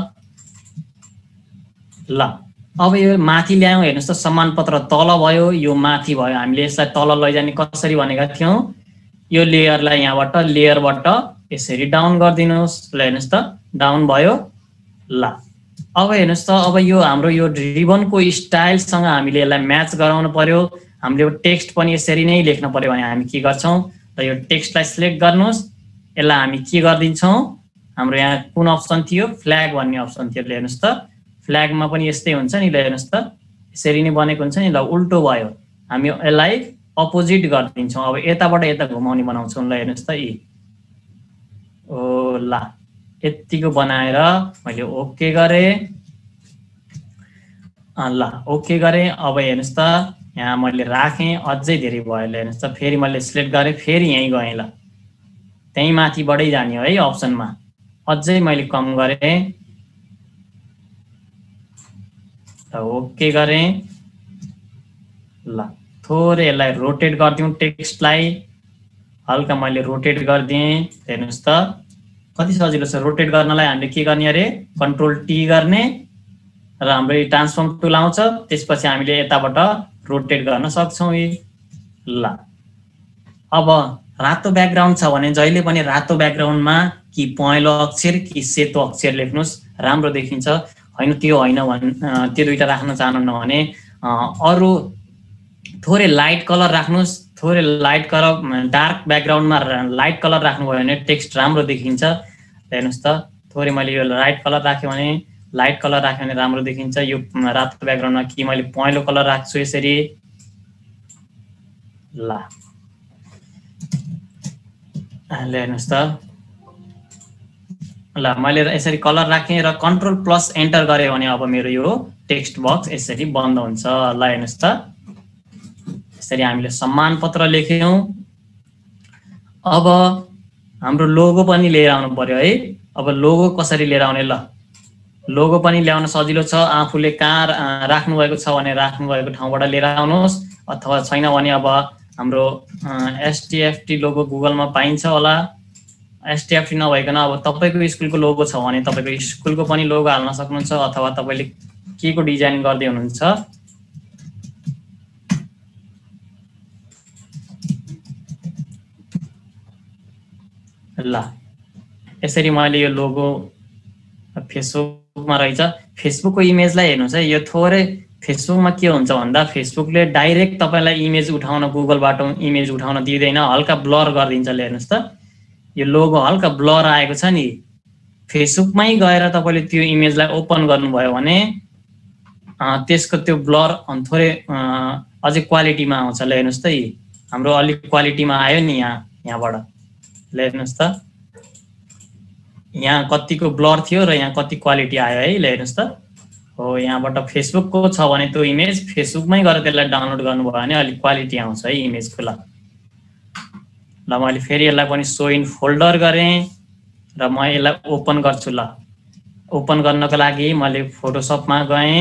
ल अब यो माथि ल्यायौं। हेर्नुस् त सम्मान पत्र तल भयो, यो माथि भयो। हामीले यसलाई तल लैजाने कसरी भनेका थियौं। यो लेयरलाई यहाँबाट लेयरबाट यसरी डाउन गरिदिनुस्। ल हेर्नुस् त डाउन भयो। ल अब हेर्नुस् त अब यो हाम्रो यो रिबनको स्टाइलसँग हामीले यसलाई म्याच गराउनु पर्यो। हामीले टेक्स्ट पनि यसरी नै लेख्न पर्यो भने हामी के गर्छौं र यो टेक्स्टलाई सिलेक्ट गर्नुस्। यसलाई हामी के गर्दिन्छौं, हाम्रो यहाँ कुन अप्सन थियो, फ्ल्याग भन्ने अप्सन थियो। हेर्नुस् त फ्ल्यागमा पनि यस्तै हुन्छ नि। ल हेर्नुस् त यसरी नै बनेको हुन्छ नि। ल उल्टो भयो। हामी यसलाई अपोजिट गरिदिन्छौं। अब यताबाट यता घुमाउने बनाउँछौं। ल हेर्नुस् त यी ओ ल यतिको बनाएर मैले ओके गरे। ल ओके गरे। अब हेर्नुस् त यहाँ मैले राखेँ। अझै धेरै भयो। ल हेर्नुस् त फेरि मैले सिलेक्ट गरे, फेरि यही गएँ। ल त्यही माथि बढै जाने है अप्सनमा। अझै मैले कम गरे। ओके गरे। ल थोरै यसलाई रोटेट गर्दियौं। टेक्स्टलाई हल्का मैले रोटेट गर्दिएँ। हेर्नुस् त कति सजिलो छ। रोटेट गर्नलाई हामीले के गर्ने अरे कन्ट्रोल टी गर्ने र हाम्रो ट्रान्सफर्म टुल आउँछ। त्यसपछि हामीले यताबाट रोटेट गर्न सक्छौं। ल अब रातो ब्याकग्राउन्ड छ भने जहिले पनि रातो ब्याकग्राउन्डमा कि पहेँलो अक्षर कि सेतो अक्षर लेख्नुस्, राम्रो देखिन्छ। होइन त्यो होइन भन् त्यो दुईटा राख्न चाहनुहुन्न भने अरू थोरै लाइट कलर राख्नुस्। थोरै लाइट कलर डार्क ब्याकग्राउन्डमा लाइट कलर राख्नुभयो भने टेक्स्ट राम्रो देखिन्छ। हेर्नुहोस् त, थोरै मैले यो लाइट कलर राखेँ भने लाइट कलर राख्यो भने राम्रो देखिन्छ। यो रातो ब्याकग्राउन्डमा कि मैले पहेँलो कलर राख्छु यसरी, ल हेर्नुहोस् त, ल मैले यसरी कलर राखेँ र कन्ट्रोल प्लस एन्टर गरेँ भने अब मेरो यो टेक्स्ट बक्स यसरी बन्द हुन्छ। ल हेर्नुहोस् त, यसरी हामीले सम्मान पत्र लेख्यौँ। अब हाम्रो लोगो पनि लिएर आउनु पर्यो है। अब लोगो कसरी लिएर आउने? ल लोगो पनि ल्याउन सजिलो छ। आफूले कहाँ राख्नुभएको छ भने राख्नुभएको ठाउँबाट लिएर आउनुहोस्, अथवा छैन भने अब हाम्रो एसटिएफटी लोगो गुगलमा पाइन्छ होला। एसटिएफटी नभइकन अब तपाईँको स्कुलको लोगो छ भने तपाईँको स्कुलको पनि लोगो हाल्न सक्नुहुन्छ, अथवा तपाईँले के को डिजाइन गर्दै हुनुहुन्छ ल यसरी मैले यो लोगो फेसबुकमा रहेछ। फेसबुकको इमेजलाई हेर्नुहोस् है, यो थोरै फेसबुकमा के हुन्छ भन्दा फेसबुकले डाइरेक्ट तपाईँलाई इमेज उठाउन गुगलबाट इमेज उठाउन दिँदैन, हल्का ब्लर गरिदिन्छ। हेर्नुहोस् त, यो लोगो हल्का ब्लर आएको छ नि। फेसबुकमै गएर तपाईँले त्यो इमेजलाई ओपन गर्नुभयो भने त्यसको त्यो ब्लर थोरै अझै क्वालिटीमा आउँछ। ल हेर्नुहोस् त, हाम्रो अलिक क्वालिटीमा आयो नि यहाँ यहाँबाट। ल हेर्नुहोस् त, यहाँ कतिको ब्लर थियो र यहाँ कति क्वालिटी आयो है। ल हेर्नुहोस् त, हो यहाँबाट फेसबुकको छ भने त्यो इमेज फेसबुकमै गएर त्यसलाई डाउनलोड गर्नुभयो भने अलिक क्वालिटी आउँछ है इमेजको। ल ल मैले फेरि यसलाई पनि सो इन फोल्डर गरेँ र म यसलाई ओपन गर्छु। ल ओपन गर्नको लागि मैले फोटोसपमा गएँ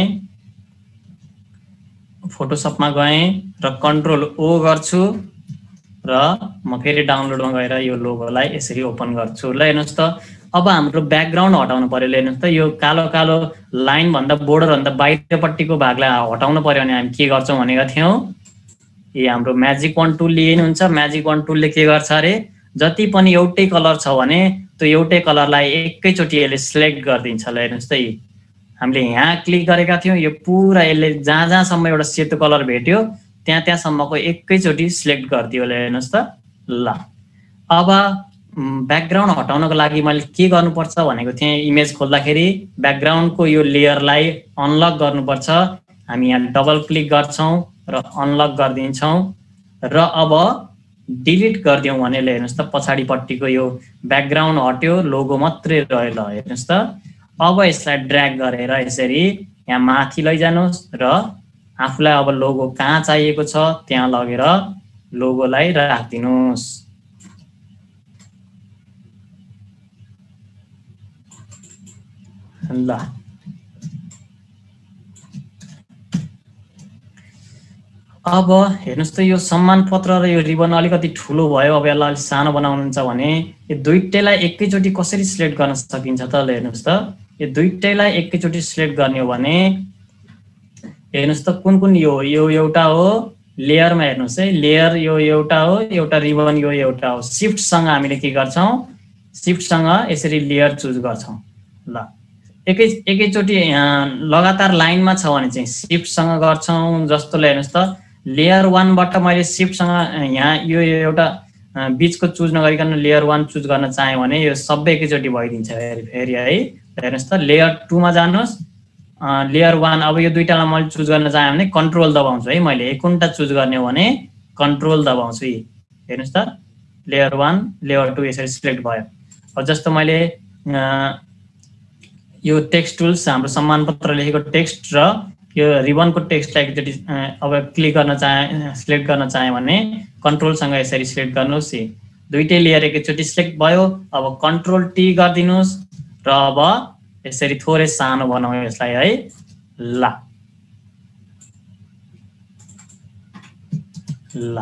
फोटोसपमा गएँ र कन्ट्रोल ओ गर्छु र म फेरि डाउनलोडमा गएर यो लोगोलाई यसरी ओपन गर्छु। ल हेर्नुहोस् त, अब हाम्रो ब्याकग्राउन्ड हटाउनु पर्यो। ल हेर्नुहोस् त, यो कालो कालो लाइन भन्दा बोर्डर भन्दा बाहिरपट्टिको भागलाई हटाउनु पर्यो भने हामी के गर्छौँ भनेका थियौँ, ए हाम्रो म्याजिक वान टुल लिनुहुन्छ। म्याजिक वान टुलले के गर्छ अरे, जति पनि एउटै कलर छ भने त्यो एउटै कलरलाई एकैचोटि यसले सिलेक्ट गरिदिन्छ। ल हेर्नुहोस् त, हामीले यहाँ क्लिक गरेका थियौँ, यो पुरा यसले जहाँ जहाँसम्म एउटा सेतो कलर भेट्यो त्यहाँ त्यहाँसम्मको एकैचोटि सिलेक्ट गरिदियो। ल हेर्नुहोस् त, ल अब ब्याकग्राउन्ड हटाउनको लागि मैले के गर्नुपर्छ भनेको थिएँ, इमेज खोल्दाखेरि ब्याकग्राउन्डको यो लेयरलाई अनलक गर्नुपर्छ। हामी यहाँ डबल क्लिक गर्छौँ र अनलक गरिदिन्छौँ र अब डिलिट गरिदिउँ भने ल हेर्नुहोस् त, पछाडिपट्टिको यो ब्याकग्राउन्ड हट्यो, लोगो मात्रै रह्यो। ल हेर्नुहोस् त, अब यसलाई ड्र्याग गरेर यसरी यहाँ माथि लैजानुहोस् र आफूलाई अब लोगो कहाँ चाहिएको छ त्यहाँ लगेर लोगोलाई राखिदिनुहोस्। ल अब हेर्नुहोस् त, यो सम्मान पत्र र यो रिबन अलिकति ठुलो भयो। अब यसलाई अलिक सानो बनाउनुहुन्छ भने यो दुईटैलाई एकैचोटि कसरी सिलेक्ट गर्न सकिन्छ त? ल हेर्नुहोस् त, यो दुईटैलाई एकैचोटि सिलेक्ट गर्ने हो भने हेर्नुहोस् त, कुन कुन यो यो एउटा हो लेयरमा। हेर्नुहोस् है, लेयर यो एउटा हो, एउटा रिबन यो एउटा हो। सिफ्टसँग हामीले के गर्छौँ, सिफ्टसँग यसरी लेयर चुज गर्छौँ। ल एकै एकैचोटि लगातार लाइनमा छ भने चाहिँ सिफ्टसँग गर्छौँ। जस्तो ल हेर्नुहोस् त, लेयर वानबाट मैले सिफ्टसँग यहाँ यो एउटा बिचको चुज नगरिकन लेयर वान चुज गर्न चाहेँ भने यो सबै एकैचोटि भइदिन्छ फेरि है। हेर्नुहोस् त, लेयर टूमा जानुहोस्, लेयर वान। अब यो दुईटालाई मैले चुज गर्न चाहेँ भने कन्ट्रोल दबाउँछु है। मैले एकुन्टा चुज गर्ने हो भने कन्ट्रोल दबाउँछु। हेर्नुहोस् त, लेयर वान लेयर टू यसरी सिलेक्ट भयो। अब जस्तो मैले यो टेक्स्ट टुल्स हाम्रो सम्मान पत्र लेखेको टेक्स्ट र यो रिबनको टेक्स्टलाई एकचोटि अब क्लिक गर्न चाहे सिलेक्ट गर्न चाहेँ भने कन्ट्रोलसँग यसरी सिलेक्ट गर्नुहोस्। दुईटै लेयर एकैचोटि सिलेक्ट भयो। अब कन्ट्रोल टी गरिदिनुहोस् र अब यसरी थोरै सानो बनाऊ यसलाई है। ल ल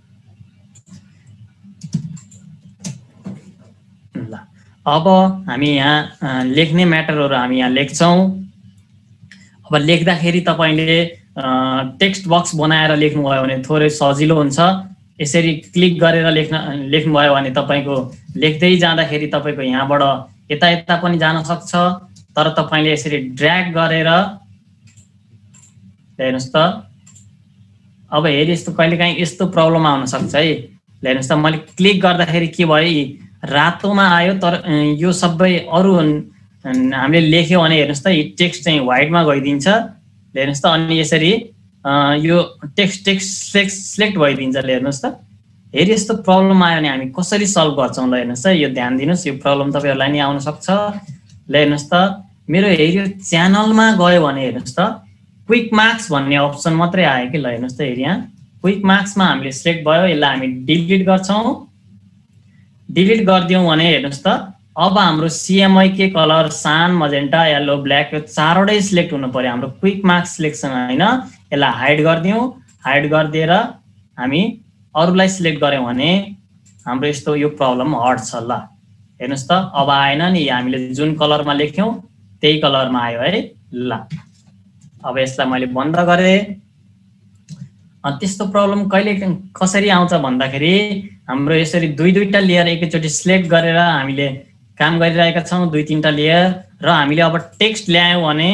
ल अब हामी यहाँ लेख्ने म्याटरहरू हामी यहाँ लेख्छौँ। अब लेख्दाखेरि तपाईँले टेक्स्ट बक्स बनाएर लेख्नुभयो भने थोरै सजिलो हुन्छ। यसरी क्लिक गरेर लेख्न लेख्नुभयो भने तपाईको लेख्दै जाँदाखेरि तपाईको यहाँबाट यता यता पनि जान सक्छ। तर तपाईले यसरी ड्र्याग गरेर हेर्नुस् त अब हेरि यस्तो कहिलेकाहीँ यस्तो प्रब्लम आउन सक्छ है। हेर्नुस् त मैले क्लिक गर्दाखेरि के भयो रातोमा आयो तर यो सबै अरु हामीले लेख्यो भने हेर्नुस् त टेक्स्ट चाहिँ व्हाइटमा गइदिन्छ। हेर्नुस् त अनि यसरी यो टेक्स्ट टेक्स्ट सिलेक्ट भइदिन्छ। हेर्नुस् त हेरि यस्तो प्रब्लम आयो भने हामी कसरी सल्भ गर्छौं ल हेर्नुस् त यो ध्यान दिनुस् यो प्रब्लम तपाईहरुलाई नि आउन सक्छ। ल हेर्नुस् त मेरो हेरि च्यानलमा गयो भने हेर्नुस् त क्विक मार्क्स भन्ने अप्सन मात्रै आयो कि। ल हेर्नुस् त हेरि यहाँ क्विक मार्क्समा हामीले सिलेक्ट भयो यसलाई हामी डिलिट गर्छौं। डिलिट गर्दियौं भने हेर्नुस् त अब हाम्रो सीएमआई के colour cyan magenta yellow black यो चारवटै सिलेक्ट हुनु पर्यो हाम्रो क्विक मार्क्स सिलेक्सन हैन। यसलाई हाइड गर्दियौं। हाइड गरिदिएर हामी अरुलाई सिलेक्ट गर्यौं भने हाम्रो यस्तो यो प्रब्लम हट्छ। ल हेर्नुस् त अब आएन नि हामीले जुन कलरमा लेख्यौं त्यही कलरमा आयो है। ल अब यसलाई मैले बन्द गरे। अनि त्यस्तो प्रब्लम कहिले कसरी आउँछ भन्दाखेरि हाम्रो यसरी दुई दुईटा लेयर एकैचोटी सिलेक्ट गरेर हामीले काम गरिरहेका छौं दुई तीनटा लेयर र हामीले अब टेक्स्ट ल्यायौं भने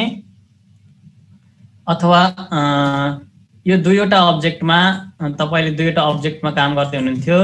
अथवा यो दुईवटा अब्जेक्टमा तपाईले दुईवटा अब्जेक्टमा काम गर्दै हुनुहुन्थ्यो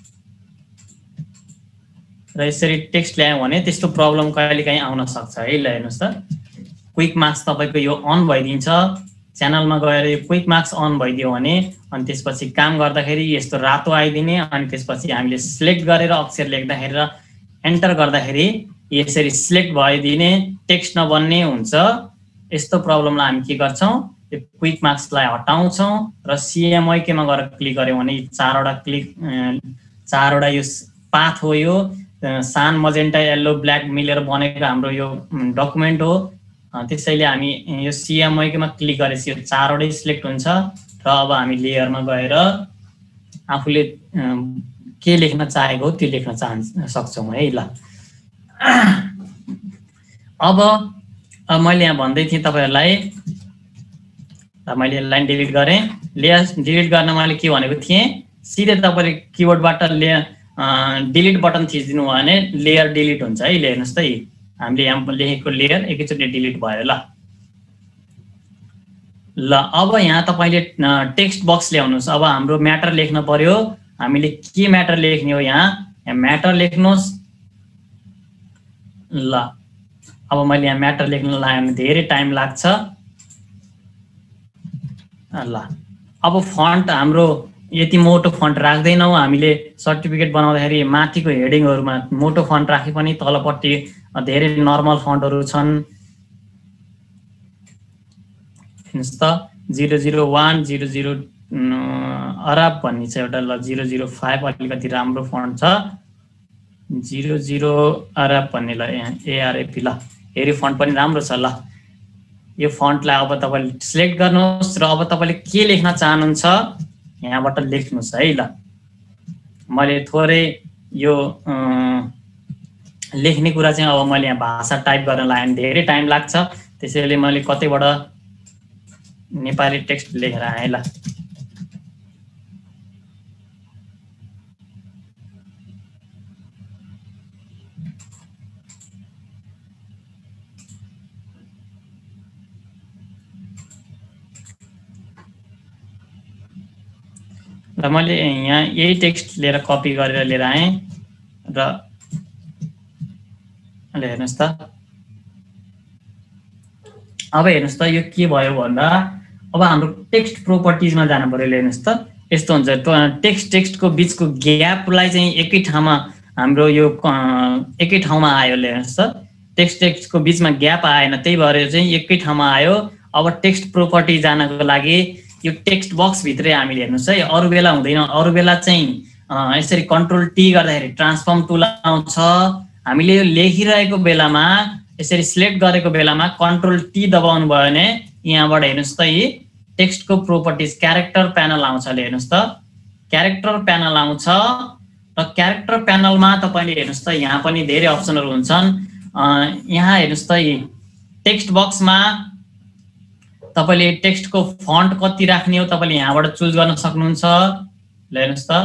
र यसरी टेक्स्ट ल्यायौं भने त्यस्तो प्रब्लम कहिलेकाहीँ आउन सक्छ है। ल हेर्नुस् त क्विक मार्क्स तपाईको यो अन भइदिन्छ। च्यानलमा गएर यो क्विक मार्क्स अन भइदियो भने अनि त्यसपछि काम गर्दाखेरि यस्तो रातो आइदिने अनि त्यसपछि हामीले सिलेक्ट गरेर अक्षर लेख्दाखेरि र एन्टर गर्दाखेरि यसरी सिलेक्ट भइदिने टेक्स्ट नबन्ने हुन्छ। यस्तो प्रब्लमलाई हामी के गर्छौं यो क्विक मार्क्सलाई हटाउँछौं र सीएमआई केमा गएर क्लिक गर्यौं भने चारवटा क्लिक चारवटा यो पाथ हो यो सान मजेन्टा येलो ब्ल्याक मिलेर बनेको हाम्रो यो डकुमेन्ट हो। त्यसैले हामी यो सीएमआई केमा क्लिक गरेपछि यो चारवटै सिलेक्ट हुन्छ र अब हामी लेयरमा गएर आफूले के लेख्न चाहेको त्यो लेख्न चाहन्छ सक्छौं है। ल अब मैले यहाँ भन्दै थिएँ तपाईहरुलाई मैले लाइन डिलिट गरेँ। लेयर डिलिट गर्न मैले के भनेको थिएँ सिधै तपाईले किबोर्डबाट लेयर डिलिट बटन थिच्दिनु भयो भने लेयर डिलिट हुन्छ है। हेर्नुस् त हामीले यहाँ लेखेको लेयर एकैचोटि डिलिट भयो। ल ल अब यहाँ तपाईले टेक्स्ट बक्स ल्याउनुस्। अब हाम्रो म्याटर लेख्न पर्यो हामीले के म्याटर लेख्ने हो यहाँ यहाँ म्याटर लेख्नुस्। ल अब मैले यहाँ म्याटर लेख्न लाग्यो भने धेरै टाइम लाग्छ। ल अब फन्ट हाम्रो यति मोटो फन्ट राख्दैनौं हामीले सर्टिफिकेट बनाउँदाखेरि माथिको हेडिङहरुमा मोटो फन्ट राखे पनि तलपट्टि धेरै नर्मल फन्टहरु छन्। हेर्नुस् त zero zero one zero zero अरब भन्ने छ एउटा। ल जिरो जिरो फाइभ अलिकति राम्रो फन्ट छ जिरो जिरो अरब भन्ने। ल यहाँ एआरएपी ल हेरि फन्ट पनि राम्रो छ। ल यो फन्टलाई अब तपाईले सिलेक्ट गर्नुस् र अब तपाईले के लेख्न चाहनुहुन्छ यहाँबाट लेख्नुस् है। ल मैले थोरै यो लेख्ने कुरा चाहिँ अब मैले यहाँ भाषा टाइप गर्न लाग्यो धेरै टाइम लाग्छ त्यसैले मैले कतैबाट नेपाली टेक्स्ट लेखेर आएँ। ल र मैले यहाँ यही टेक्स्ट लिएर कपी गरेर लिएर आएँ र हेर्नुस् त अब हेर्नुस् त यो के भयो भन्दा अब हाम्रो टेक्स्ट प्रोपर्टिजमा जानु पर्यो। हेर्नुस् त यस्तो हुन्छ टेक्स्ट टेक्स्टको बीचको ग्यापलाई चाहिँ एकै ठाउँमा हाम्रो यो एकै ठाउँमा आयो। हेर्नुस् त टेक्स्ट टेक्स्टको बीचमा ग्याप आएन त्यही भएर चाहिँ एकै ठाउँमा आयो। अब टेक्स्ट प्रोपर्टी जानको लागि यो टेक्स्ट बक्स भित्रै हामीले हेर्नुस् है अरु बेला हुँदैन। अरु बेला चाहिँ यसरी कन्ट्रोल टी गर्दाखेरि ट्रान्सफर्म टुल आउँछ। हामीले यो लेखिरहेको बेलामा यसरी सिलेक्ट गरेको बेलामा कन्ट्रोल टी दबाउनु भयो भने यहाँबाट हेर्नुस् त यी टेक्स्टको प्रोपर्टिज क्यारेक्टर प्यानल आउँछ। हेर्नुस् त क्यारेक्टर प्यानल आउँछ र क्यारेक्टर प्यानलमा तपाईले हेर्नुस् त यहाँ पनि धेरै अप्सनहरु हुन्छन्। यहाँ हेर्नुस् त यी टेक्स्ट बक्समा तपाईले टेक्स्टको फन्ट कति राख्ने हो तपाईले यहाँबाट चुज गर्न सक्नुहुन्छ। ल हेर्नुस् त,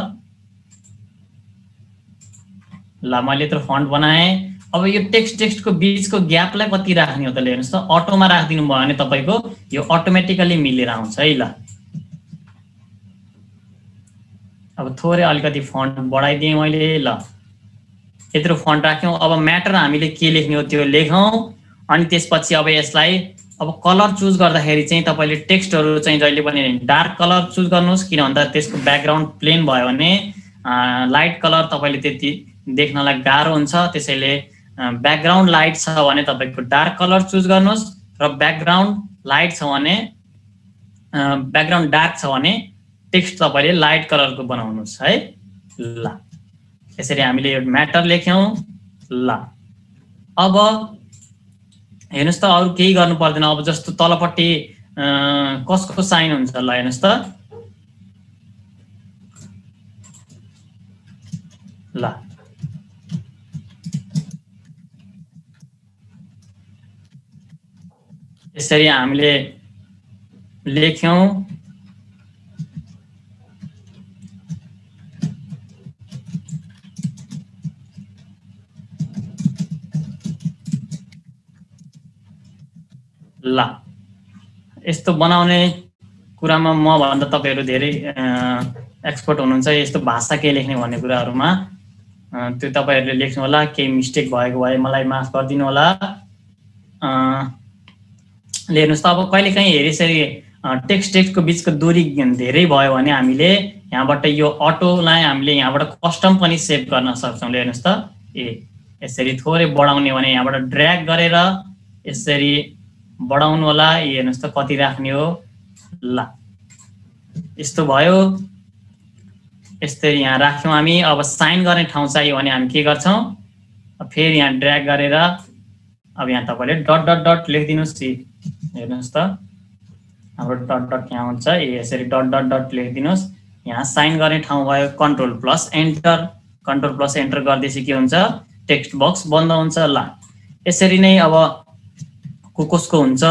ल मैले यत्रो फन्ट बनाएँ। अब यो टेक्स्ट टेक्स्टको बीचको ग्यापलाई कति राख्ने हो त, हेर्नुस् त, अटोमा राखिदिनु भयो भने तपाईको यो अटोमेटिकली मिलेर आउँछ है। ल अब थोरै अलिकति फन्ट बढाइदिएँ मैले। ल यत्रो फन्ट राख्यौँ। अब म्याटर हामीले के लेख्ने हो त्यो लेखौँ। अनि त्यसपछि अब यसलाई अब कलर चुज गर्दाखेरि चाहिँ तपाईले टेक्स्टहरु चाहिँ जहिले पनि डार्क कलर चुज गर्नुहोस्, किन भन्दा त्यसको ब्याकग्राउन्ड प्लेन भयो भने लाइट कलर तपाईले त्यति देख्नलाई गाह्रो हुन्छ। त्यसैले ब्याकग्राउन्ड लाइट छ भने तपाईको डार्क कलर चुज गर्नुहोस् र ब्याकग्राउन्ड लाइट छ भने ब्याकग्राउन्ड डार्क छ भने टेक्स्ट तपाईले लाइट कलरको बनाउनुहोस् है। ल यसरी हामीले यो म्याटर लेख्यौं। ल अब हेर्नुस् त, अरु केही गर्नु पर्दैन। अब जस्तो तलपट्टि कसको साइन हुन्छ, ल हेर्नुस् त, ल यसरी हामीले लेख्यौं। ल यस्तो बनाउने कुरामा म भन्दा तपाईहरु धेरै एक्सपर्ट हुनुहुन्छ यस्तो भाषा के लेख्ने भन्ने कुराहरुमा। त्यो तपाईहरुले लेख्नु होला। केही मिस्टेक भएको भए मलाई माफ गरिदिनु होला। हेर्नुस् त, अब कहिलेकाहीँ हेरिसरी टेक्स्ट टेक्स्टको बीचको दूरी धेरै भयो भने हामीले यहाँबाट यो अटोलाई हामीले यहाँबाट कस्टम पनि सेभ गर्न सक्छौं। हेर्नुस् त, ए यसरी थोरै बढाउने भने यहाँबाट ड्र्याग गरेर यसरी बढाउनु होला। हेर्नुस् त कति राख्ने हो। ल यस्तो भयो। यसरी यहाँ राख्यौं हामी। अब साइन गर्ने ठाउँ चाहियो भने हामी के गर्छौं, फेरि यहाँ ड्र्याग गरेर अब यहाँ तपाईले डट डट डट लेखिदिनुस्। हेर्नुस् त, हाम्रो डट डट यहाँ हुन्छ। यसरी डट डट डट लेखिदिनुस्। यहाँ साइन गर्ने ठाउँ भयो, control plus enter. Control plus enter गर्दैछ के हुन्छ, टेक्स्ट बक्स बन्द हुन्छ। ल यसरी नै अब कुकोसको हुन्छ।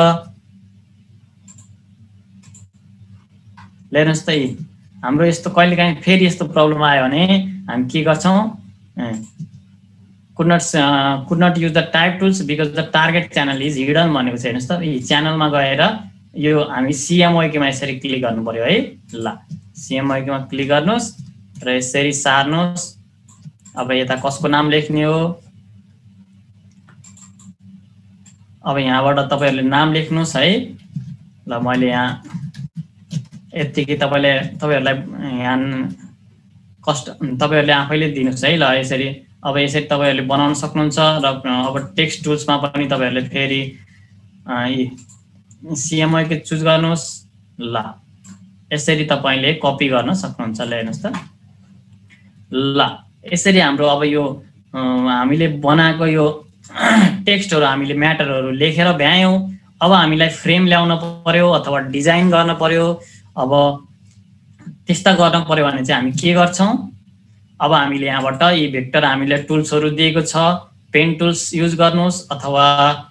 हेर्नुस् त, हाम्रो यस्तो कहिलेकाहीँ फेरि यस्तो प्रब्लम आयो भने हामी के गर्छौं, could not uh, could not use the type tools because the target channel is hidden भनेको छ। हेर्नुस् त, यी च्यानलमा गएर यो हामी सीएमओके मा यसरी क्लिक गर्नु पर्यो है। ल सीएमओके मा क्लिक गर्नुस् र यसरी सार्नुस्। अब यता कसको नाम लेख्ने हो, अब यहाँबाट तपाईहरुले नाम लेख्नुस् है। ल मैले यहाँ यतिकै तपाईले तपाईहरुलाई यहाँ कस्ट तपाईहरुले आफैले दिनुस् है। ल यसरी अब यसरी तपाईहरुले बनाउन सक्नुहुन्छ। र अब टेक्स्ट टुल्समा पनि तपाईहरुले फेरि सीएमओ के चुज गर्नुस्। ल यसरी तपाईले कपी गर्न सक्नुहुन्छ। ल हेर्नुस् त, ल यसरी हाम्रो अब यो हामीले बनाएको यो टेक्स्टहरु हामीले म्याटरहरु लेखेर भ्यायौं। अब हामीलाई फ्रेम ल्याउन पर्यो अथवा डिजाइन गर्न पर्यो। अब त्यस्ता गर्न पर्यो भने चाहिँ हामी के गर्छौं, अब हामीले यहाँबाट यी भेक्टर हामीले टुल्सहरु दिएको छ, पेन टुल्स युज गर्नुस् अथवा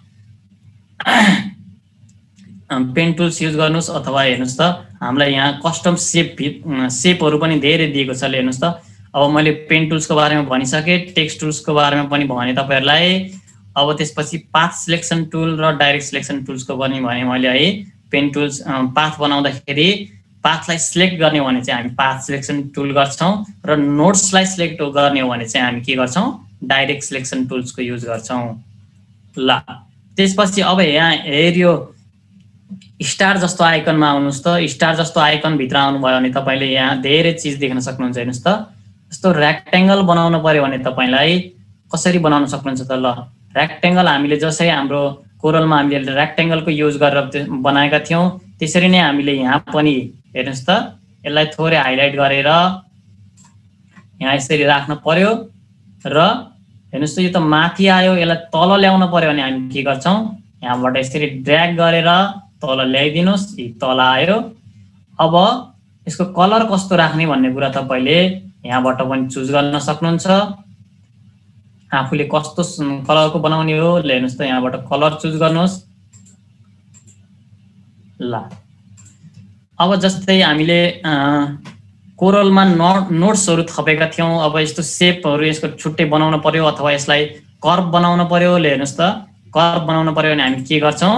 पेन टुल्स युज गर्नुस् अथवा हेर्नुस् त हामीलाई यहाँ कस्टम शेप शेपहरु पनि धेरै दिएको छ। हेर्नुस् त, अब मैले पेन टुल्सको बारेमा भनिसके, टेक्स्ट टुल्सको बारेमा पनि भने तपाईहरुलाई। अब त्यसपछि पाथ सिलेक्सन टुल र डाइरेक्ट सिलेक्सन टुल्सको पनि भने मैले है। पेन टुल्स पाथ बनाउँदाखेरि पाथलाई सिलेक्ट गर्ने हो भने चाहिँ हामी पाथ सिलेक्सन टुल गर्छौं र नोट्सलाई सिलेक्ट गर्ने हो भने चाहिँ हामी के गर्छौं, डाइरेक्ट सिलेक्सन टुल्सको युज गर्छौं। ल त्यसपछि अब यहाँ हेरियो स्टार जस्तो आइकनमा आउनुस् त। स्टार जस्तो आइकन भित्र आउनु भयो भने तपाईले यहाँ धेरै चीज देख्न सक्नुहुन्छ। हेर्नुस् त, जस्तो रेक्टेंगल बनाउन पर्यो भने तपाईलाई कसरी बनाउन सक्नुहुन्छ त। ल रेक्टेंगल हामीले जसरी हाम्रो कोरलमा हामीले रेक्टेंगलको युज गरेर बनाएका थियौं त्यसरी नै हामीले यहाँ पनि हेर्नुस् त यसलाई थोरै हाइलाइट गरेर यहाँ यसरी राख्न पर्यो। र हेर्नुस् त यो त माथि आयो, यसलाई तल ल्याउन पर्यो भने हामी के गर्छौं, यहाँबाट यसरी ड्र्याग गरेर तल ल्याइदिनुस्। यी तल आयो। अब यसको कलर कस्तो राख्ने भन्ने कुरा तपाईले यहाँबाट पनि चुज गर्न सक्नुहुन्छ। आफूले कस्तो कलरको बनाउने हो, हेर्नुस् त यहाँबाट कलर चुज गर्नुस्। ल अब जस्तै हामीले कोरलमा नोट नोट्सहरू थपेका थियौँ। अब यस्तो सेपहरू यसको छुट्टै बनाउन पर्यो अथवा यसलाई कर्भ बनाउन पर्यो। ल हेर्नुहोस् त, कर्भ बनाउन पर्यो भने हामी के गर्छौँ?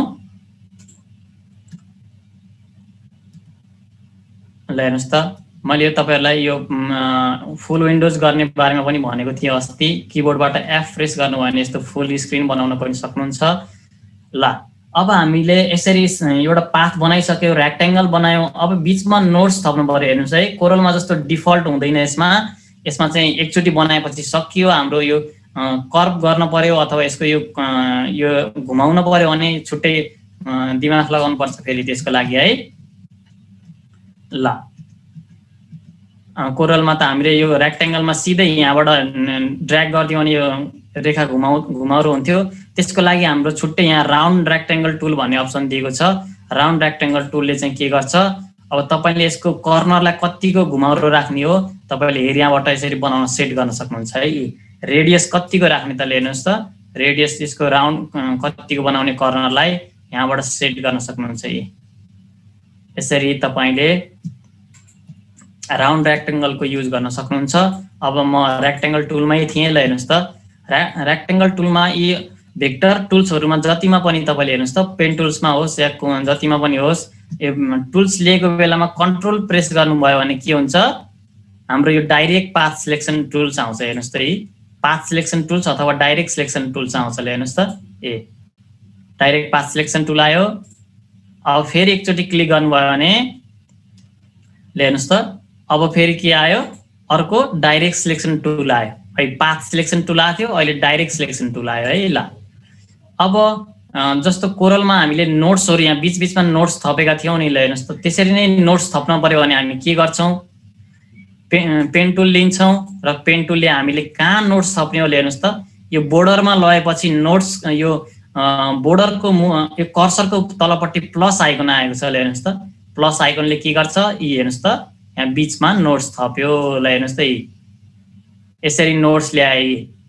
ल हेर्नुहोस् त, मैले तपाईँहरूलाई यो फुल विन्डोज गर्ने बारेमा पनि भनेको थिएँ अस्ति। किबोर्डबाट एफ प्रेस गर्नुभयो भने यस्तो फुल स्क्रिन बनाउन पनि सक्नुहुन्छ। ल अब हामीले यसरी एउटा पाथ बनाइसक्यो, रेक्टेङ्गल बनायौँ। अब बिचमा नोट्स थप्नु पर्यो। हेर्नुहोस् है, कोरलमा जस्तो डिफल्ट हुँदैन यसमा। यसमा चाहिँ एकचोटि बनाएपछि सकियो। हाम्रो यो कर्भ गर्न पर्यो अथवा यसको यो यो घुमाउन पर्यो भने छुट्टै दिमाग लगाउनु पर्छ फेरि त्यसको लागि है। ल कोरलमा त हामीले यो रेक्टेङ्गलमा सिधै यहाँबाट ड्र्याग गरिदियौँ भने यो रेखा घुमाउ घुमाउरो हुन्थ्यो। त्यसको लागि हाम्रो छुट्टै यहाँ राउन्ड रेक्टेङ्गल टुल भन्ने अप्सन दिएको छ। राउन्ड रेक्टेङ्गल टुलले चाहिँ के गर्छ? अब तपाईँले यसको कर्नरलाई कतिको घुमाउरो राख्ने हो तपाईँले एरियाबाट यसरी बनाउन सेट गर्न सक्नुहुन्छ है। रेडियस कतिको राख्ने त हेर्नुहोस् त, रेडियस यसको राउन्ड कतिको बनाउने कर्नरलाई यहाँबाट सेट गर्न सक्नुहुन्छ। यसरी तपाईँले राउन्ड रेक्टेङ्गलको युज गर्न सक्नुहुन्छ। अब म रेक्टेङ्गल टुलमै थिएँ। ल हेर्नुहोस् त, रे रेक्टेङ्गल टुलमा यी भेक्टर टुल्सहरूमा जतिमा पनि तपाईँले हेर्नुहोस् त, पेन टुल्समा होस् या जतिमा पनि होस्, यो टुल्स लिएको बेलामा कन्ट्रोल प्रेस गर्नुभयो भने के हुन्छ? हाम्रो यो डाइरेक्ट पाथ सिलेक्सन टुल्स आउँछ। हेर्नुहोस् त, यी पाथ सिलेक्सन टुल्स अथवा डाइरेक्ट सिलेक्सन टुल्स आउँछ। ल हेर्नुहोस् त, ए डाइरेक्ट पाथ सिलेक्सन टुल आयो। अब फेरि एकचोटि क्लिक गर्नुभयो भने ल हेर्नुहोस् त, अब फेरि के आयो? अर्को डाइरेक्ट सिलेक्सन टुल आयो। है पाथ सिलेक्सन टुल आएको थियो, अहिले डाइरेक्ट सिलेक्सन टुल आयो है। ल अब जस्तो कोरलमा हामीले नोट्सहरू यहाँ बिचबिचमा नोट्स थपेका थियौँ नि। ल हेर्नुहोस् त, त्यसरी नै नोट्स थप्न पर्यो भने हामी के गर्छौँ? पे पेन टुल लिन्छौँ र पेन टुलले हामीले कहाँ नोट्स थप्ने हो? ल हेर्नुहोस् त, यो बोर्डरमा लगेपछि नोट्स यो बोर्डरको यो कर्सरको तलपट्टि प्लस आइकन आएको छ। ल हेर्नुहोस् त, प्लस आइकनले के गर्छ? यी हेर्नुहोस् त, यहाँ बिचमा नोट्स थप्यो। ल हेर्नुहोस् त, यसरी नोट्स ल्याए।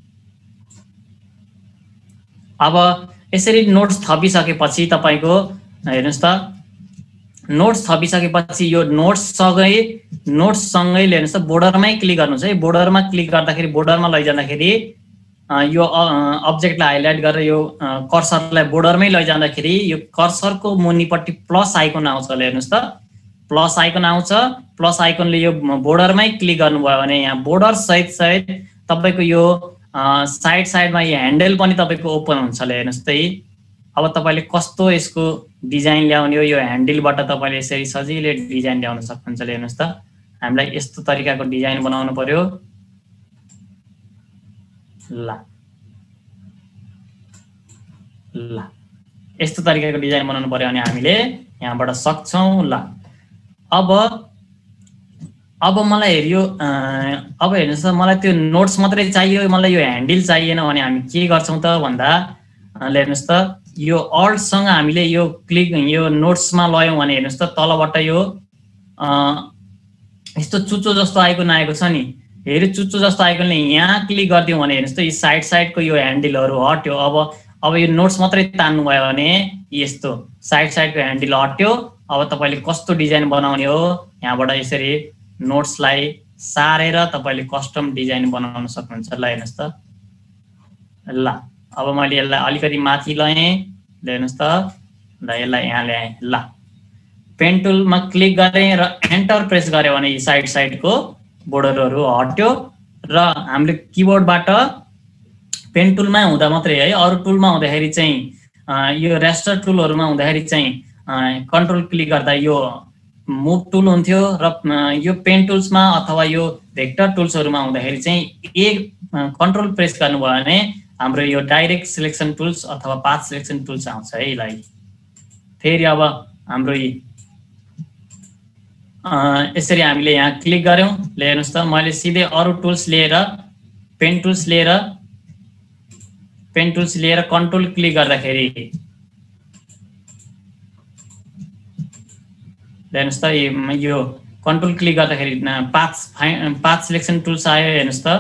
अब यसरी नोट्स थपिसकेपछि तपाईँको हेर्नुहोस् त, नोट्स थपिसकेपछि यो नोट्ससँगै नोट्ससँगै हेर्नुहोस् त, बोर्डरमै क्लिक गर्नुहोस् है। बोर्डरमा क्लिक गर्दाखेरि बोर्डरमा लैजाँदाखेरि यो अब्जेक्टलाई हाइलाइट गरेर यो कर्सरलाई बोर्डरमै लैजाँदाखेरि यो कर्सरको मुनिपट्टि प्लस आइकन आउँछ। ल हेर्नुहोस् त, प्लस आइकन आउँछ। प्लस आइकनले यो बोर्डरमै क्लिक गर्नुभयो भने यहाँ बोर्डर सहित सहित तपाईँको यो साइड साइडमा यो ह्यान्डल पनि तपाईँको ओपन हुन्छ। ल हेर्नुहोस् त, अब तपाईँले कस्तो यसको डिजाइन ल्याउने हो यो ह्यान्डलबाट तपाईँले यसरी सजिलै डिजाइन ल्याउन सक्नुहुन्छ। ल हेर्नुहोस् त, हामीलाई यस्तो तरिकाको डिजाइन बनाउनु पर्यो। ल ल यस्तो तरिकाको डिजाइन बनाउनु पर्यो भने हामीले यहाँबाट सक्छौँ। ल अब अब मलाई हेरियो अब हेर्नुहोस् त, मलाई त्यो नोट्स मात्रै चाहियो, मलाई यो ह्यान्डल चाहिएन भने हामी के गर्छौँ त भन्दा ल हेर्नुहोस् त, यो अल्टसँग हामीले यो क्लिक यो नोट्समा लयौँ भने हेर्नुहोस् त, तलबाट यो यस्तो चुच्चो जस्तो आइकन आएको छ नि। हेरि चुच्चो जस्तो आइकनले यहाँ क्लिक गरिदिउँ भने हेर्नुहोस् त, यो साइड साइडको यो ह्यान्डलहरू हट्यो। अब अब यो नोट्स मात्रै तान्नु भयो भने यस्तो साइड साइडको ह्यान्डल हट्यो। अब तपाईँले कस्तो डिजाइन बनाउने हो यहाँबाट यसरी नोट्सलाई सारेर तपाईँले कस्टम डिजाइन बनाउन सक्नुहुन्छ। ल हेर्नुहोस् त, ल अब मैले यसलाई अलिकति माथि लगाएँ। ल हेर्नुहोस् त, ल यसलाई यहाँ ल्याएँ। ल पेन टुलमा क्लिक गरेँ र एन्टर प्रेस गरेँ भने यी साइड साइडको बोर्डरहरू हट्यो र हामीले किबोर्डबाट पेन टुलमा हुँदा मात्रै है, अरू टुलमा हुँदाखेरि चाहिँ यो रेस्टर टुलहरूमा हुँदाखेरि चाहिँ कन्ट्रोल क्लिक गर्दा यो मुभ टुल हुन्थ्यो र यो पेन टुल्समा अथवा यो भेक्टर टुल्सहरूमा हुँदाखेरि चाहिँ एक कन्ट्रोल प्रेस गर्नुभयो भने हाम्रो यो डाइरेक्ट सिलेक्सन टुल्स अथवा पाथ सिलेक्सन टुल्स आउँछ है। यसलाई फेरि अब हाम्रो यसरी हामीले यहाँ क्लिक गऱ्यौँ। ल हेर्नुहोस् त, मैले सिधै अरू टुल्स लिएर पेन टुल्स लिएर पेन टुल्स लिएर कन्ट्रोल क्लिक गर्दाखेरि हेर्नुहोस् त, यो कन्ट्रोल क्लिक गर्दाखेरि पाथ पाथ सिलेक्सन टुल्स आयो। हेर्नुहोस् त,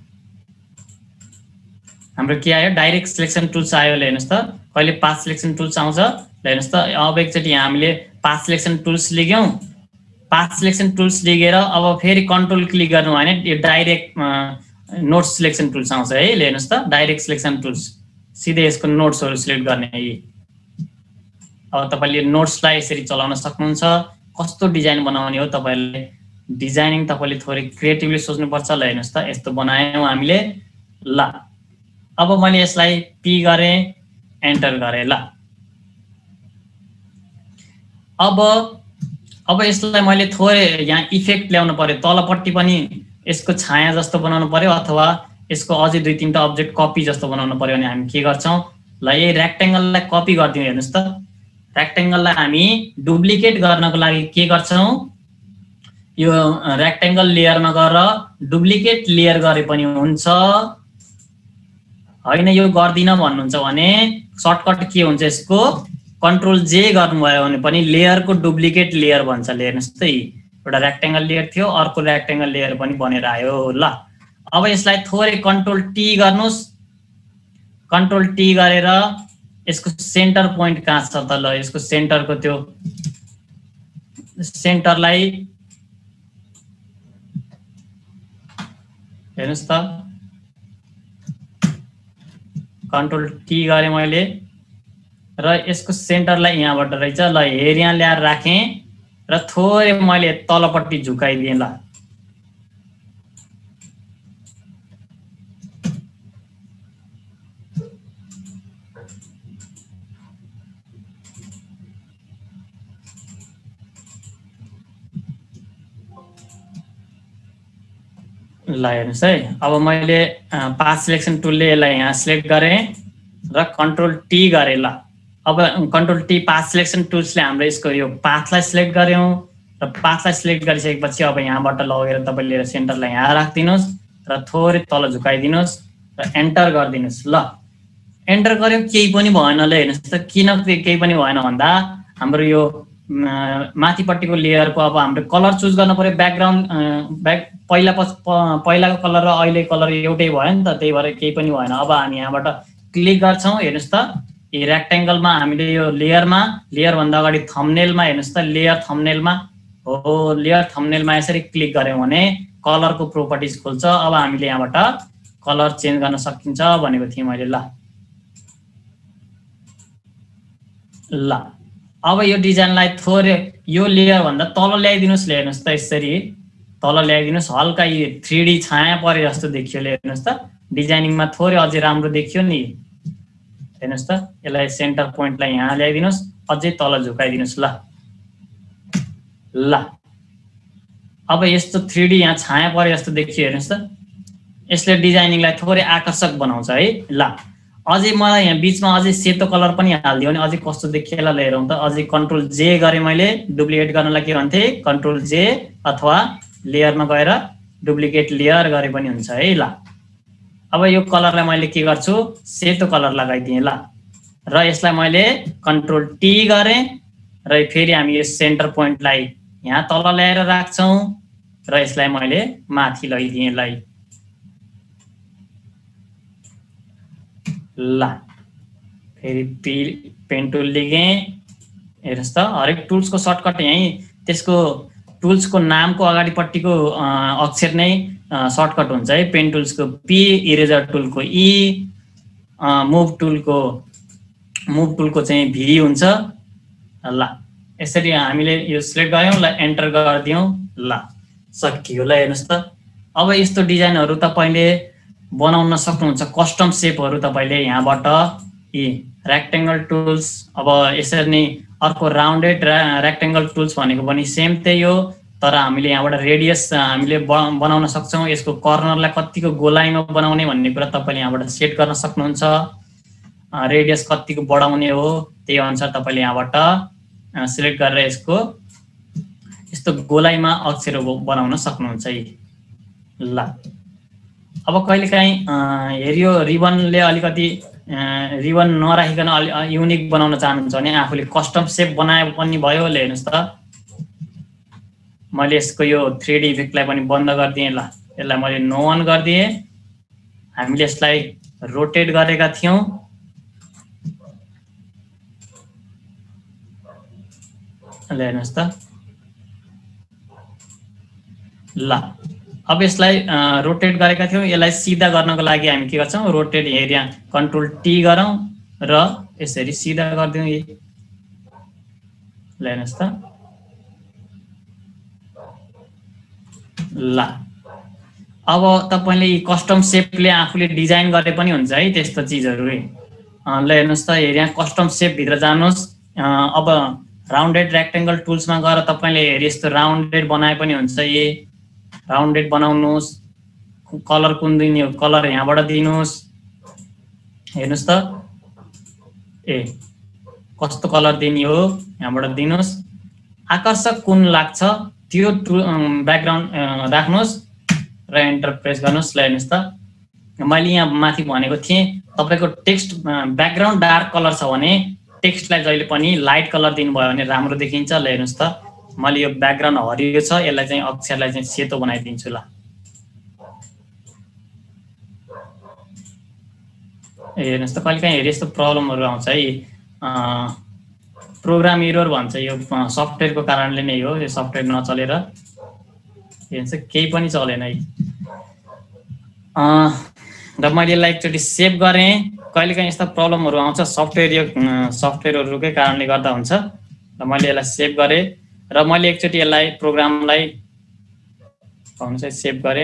हाम्रो के आयो? डाइरेक्ट सिलेक्सन टुल्स आयो। ल हेर्नुहोस् त, कहिले पाथ सिलेक्सन टुल्स आउँछ। ल हेर्नुहोस् त, अब एकचोटि हामीले पाथ सिलेक्सन टुल्स लिग्यौँ पाथ सिलेक्सन टुल्स लिगेर अब फेरि कन्ट्रोल क्लिक गर्नु भने यो डाइरेक्ट नोट सिलेक्सन टुल्स आउँछ है। हेर्नुहोस् त डाइरेक्ट सिलेक्सन टुल्स सिधै यसको नोट्सहरू सिलेक्ट गर्ने है। अब तपाईले नोट्सलाई यसरी चलाउन सक्नुहुन्छ। कस्तो डिजाइन बनाउने हो तपाईले डिजाइनिङ तपाईले थोरै क्रिएटिभली सोच्नुपर्छ। ल हेर्नुहोस् त यस्तो बनायौँ हामीले। ल अब मैले यसलाई पी गरेँ एन्टर गरेँ। ल अब अब यसलाई मैले थोरै यहाँ इफेक्ट ल्याउनु पर्यो, तलपट्टि पनि यसको छाया जस्तो बनाउनु पर्यो अथवा यसको अझै दुई तीनटा अब्जेक्ट कपी जस्तो बनाउनु पर्यो भने हामी के गर्छौँ, ल यही रेक्टेंगललाई कपी गर्दियौँ। हेर्नुहोस् त रेक्टेंगललाई हामी डुप्लिकेट गर्नको लागि के गर्छौँ, यो रेक्टेंगल लेयरमा गएर डुप्लिकेट लेयर गरे पनि हुन्छ, हैन यो गर्दिन भन्नुहुन्छ भने सर्टकट के हुन्छ यसको कन्ट्रोल जे गर्नुभयो भने पनि लेयरको डुप्लिकेट लेयर भन्छ। हेर्नुहोस् त एउटा रेक्टेंगल लेयर थियो अर्को रेक्टेंगल लेयर पनि बनेर आयो। ल अब यसलाई थोरै कन्ट्रोल टी गर्नुस्। कन्ट्रोल टी गरेर यसको सेन्टर पोइन्ट कहाँ छ त, ल यसको सेन्टरको त्यो सेन्टरलाई हेर्नुहोस् त कन्ट्रोल टी गरे मैले र यसको सेन्टरलाई यहाँबाट रहेछ। ल हेर यहाँ ल्याएर राखेँ र थोरै मैले तलपट्टि झुकाइदिएँ। ल ल हेर्नुहोस् है अब मैले पाथ सिलेक्सन टुलले यसलाई यहाँ सिलेक्ट गरेँ र कन्ट्रोल टी गरेँ। ल अब कन्ट्रोल टी पाथ सिलेक्सन टुल्सले हाम्रो यसको यो पाथलाई सिलेक्ट गर्यौँ र पाथलाई सिलेक्ट गरिसकेपछि अब यहाँबाट लगेर तपाईँले सेन्टरलाई यहाँ राखिदिनुहोस् र थोरै तल झुकाइदिनुहोस् र एन्टर गरिदिनुहोस्। ल एन्टर गऱ्यौँ केही पनि भएन। ल हेर्नुहोस् त किन केही पनि भएन भन्दा हाम्रो यो माथिपट्टिको लेयरको अब हाम्रो कलर चुज गर्नु पर्यो। ब्याकग्राउन्ड ब्याक पहिला पहिलाको कलर र अहिले कलर एउटै भयो नि त, त्यही भएर केही पनि भएन। अब हामी यहाँबाट क्लिक गर्छौँ। हेर्नुहोस् त यो रेक्टेंगलमा हामीले यो लेयरमा लेयर भन्दा अगाडि थम्बनेलमा हेर्नुहोस् त लेयर थम्बनेलमा हो लेयर थम्बनेलमा यसरी क्लिक गऱ्यौँ भने कलरको प्रोपर्टिज खोल्छ। अब हामीले यहाँबाट कलर चेन्ज गर्न सकिन्छ भनेको थिएँ मैले। ल ल अब यो डिजाइनलाई थोरै यो लेयर भन्दा तल ल्याइदिनुहोस्। हेर्नुहोस् त यसरी तल ल्याइदिनुहोस्। हल्का यो थ्री डी छाया परे जस्तो देखियो। हेर्नुहोस् त डिजाइनिङमा थोरै अझै राम्रो देखियो नि। हेर्नुहोस् त यसलाई सेन्टर पोइन्टलाई यहाँ ल्याइदिनुहोस्, अझै तल झुकाइदिनुहोस्। ल ल अब यस्तो थ्री डी यहाँ छाया परे जस्तो देखियो। हेर्नुहोस् त यसले डिजाइनिङलाई थोरै आकर्षक बनाउँछ है। ल अझै मलाई यहाँ बिचमा अझै सेतो कलर पनि हालिदियो भने अझै कस्तो देखिएला हेरौँ त। अझै कन्ट्रोल जे गरेँ मैले डुप्लिकेट गर्नलाई के भन्थेँ, कन्ट्रोल जे अथवा लेयरमा गएर डुप्लिकेट लेयर गरे पनि हुन्छ है। ल अब यो कलरलाई मैले के गर्छु, सेतो कलर लगाइदिएँ। ल र यसलाई मैले कन्ट्रोल टी गरेँ र फेरि हामी यो सेन्टर पोइन्टलाई यहाँ तल ल्याएर राख्छौँ र यसलाई मैले माथि लैदिएँ। लै ल फेरि पी पेन टुल लिगेँ। हेर्नुहोस् त हरेक टुल्सको सर्टकट यहीँ त्यसको टुल्सको नामको अगाडिपट्टिको अक्षर नै सर्टकट हुन्छ है। पेन टुल्सको पी, इरेजर टुलको ई, मुभ टुलको मुभ टुलको चाहिँ भी हुन्छ। ल यसरी हामीले यो सिलेक्ट गऱ्यौँ। ल एन्टर गरिदियौँ। ल सकियो। ल हेर्नुहोस् त अब यस्तो डिजाइनहरू तपाईँले बनाउन सक्नुहुन्छ। कस्टम सेपहरू तपाईँले यहाँबाट यी रेक्टेंगल टुल्स अब यसरी नै अर्को राउन्डेड रेक्टेंगल टुल्स भनेको पनि सेम त्यही हो, तर हामीले यहाँबाट रेडियस हामीले बनाउन सक्छौँ। यसको कर्नरलाई कतिको गोलाइमा बनाउने भन्ने कुरा तपाईँले यहाँबाट सेट गर्न सक्नुहुन्छ। रेडियस कतिको बढाउने हो त्यही अनुसार तपाईँले यहाँबाट सिलेक्ट गरेर यसको यस्तो गोलाइमा अक्षरहरू बनाउन सक्नुहुन्छ है। ल अब कहिलेकाहीँ हेरियो रिबनले अलिकति रिबन नराखिकन अलि युनिक बनाउन चाहनुहुन्छ भने आफूले कस्टम सेप बनाए पनि भयो। हेर्नुहोस् त मैले यसको यो थ्री डी इफेक्टलाई पनि बन्द गरिदिएँ। ल यसलाई मैले नो अन गरिदिएँ। हामीले यसलाई रोटेट गरेका थियौँ। ल हेर्नुहोस् त ल अब यसलाई रोटेट गरेका थियौँ। यसलाई सिधा गर्नको लागि हामी के गर्छौँ, रोटेट एरिया कन्ट्रोल टी गरौँ र यसरी सिधा गरिदिउँ। यही ल हेर्नुहोस् त। ल अब तपाईँले कस्टम सेपले आफूले डिजाइन गरे पनि हुन्छ है त्यस्तो चिजहरू। ल हेर्नुहोस् त, एरिया कस्टम सेपभित्र जानुहोस्। अब राउन्डेड रेक्टेङ्गल टुल्समा गएर तपाईँले हेरी यस्तो राउन्डेड बनाए पनि हुन्छ। यही राउन्डेड बनाउनुहोस्। कलर कुन दिने हो, कलर यहाँबाट दिनुहोस्। हेर्नुहोस् त, ए कस्तो कलर दिने हो यहाँबाट दिनुहोस्। आकर्षक कुन लाग्छ त्यो ब्याकग्राउन्ड राख्नुहोस् र एन्टर प्रेस गर्नुहोस्। ल हेर्नुहोस् त, मैले यहाँ माथि भनेको थिएँ तपाईँको टेक्स्ट ब्याकग्राउन्ड डार्क कलर छ भने टेक्स्टलाई जहिले पनि लाइट कलर दिनुभयो भने राम्रो देखिन्छ। ल हेर्नुहोस् त, मैले यो ब्याकग्राउन्ड हरियो छ, यसलाई चाहिँ अक्षरलाई चाहिँ सेतो बनाइदिन्छु। ल हेर्नुहोस् त, कहिलेकाहीँ हेरी यस्तो प्रब्लमहरू आउँछ है। प्रोग्राम एरर भन्छ, यो सफ्टवेयरको कारणले नै हो। यो सफ्टवेयर नचलेर हेर्नुहोस् केही पनि चलेन है। र मैले यसलाई एकचोटि सेभ गरेँ। कहिलेकाहीँ यस्ता प्रब्लमहरू आउँछ, सफ्टवेयर यो सफ्टवेयरहरूकै कारणले गर्दा हुन्छ। र मैले यसलाई सेभ गरेँ र मैले एकचोटि यसलाई प्रोग्रामलाई भन्नुहोस् है सेभ गरेँ।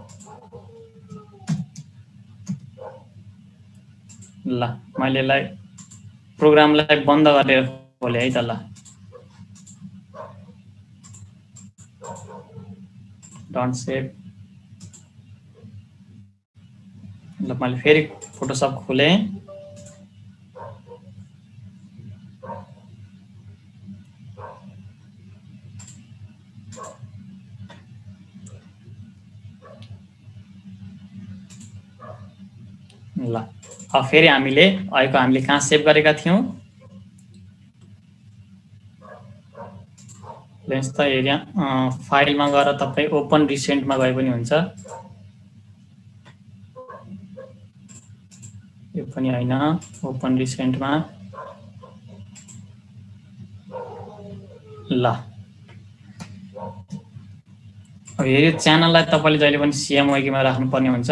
ल मैले यसलाई प्रोग्रामलाई बन्द गरेर खोलेँ है त। ल डन्ट सेभ। ल मैले फेरि फोटोसप खोलेँ। ल अब फेरि हामीले अहिलेको हामीले कहाँ सेभ गरेका थियौँ, लेन्स त एरिया फाइलमा गएर तपाईँ ओपन रिसेन्टमा गए पनि हुन्छ। यो पनि होइन, ओपन रिसेन्टमा। ल अब यो च्यानललाई तपाईँले जहिले पनि सिएमवाईमा राख्नुपर्ने हुन्छ।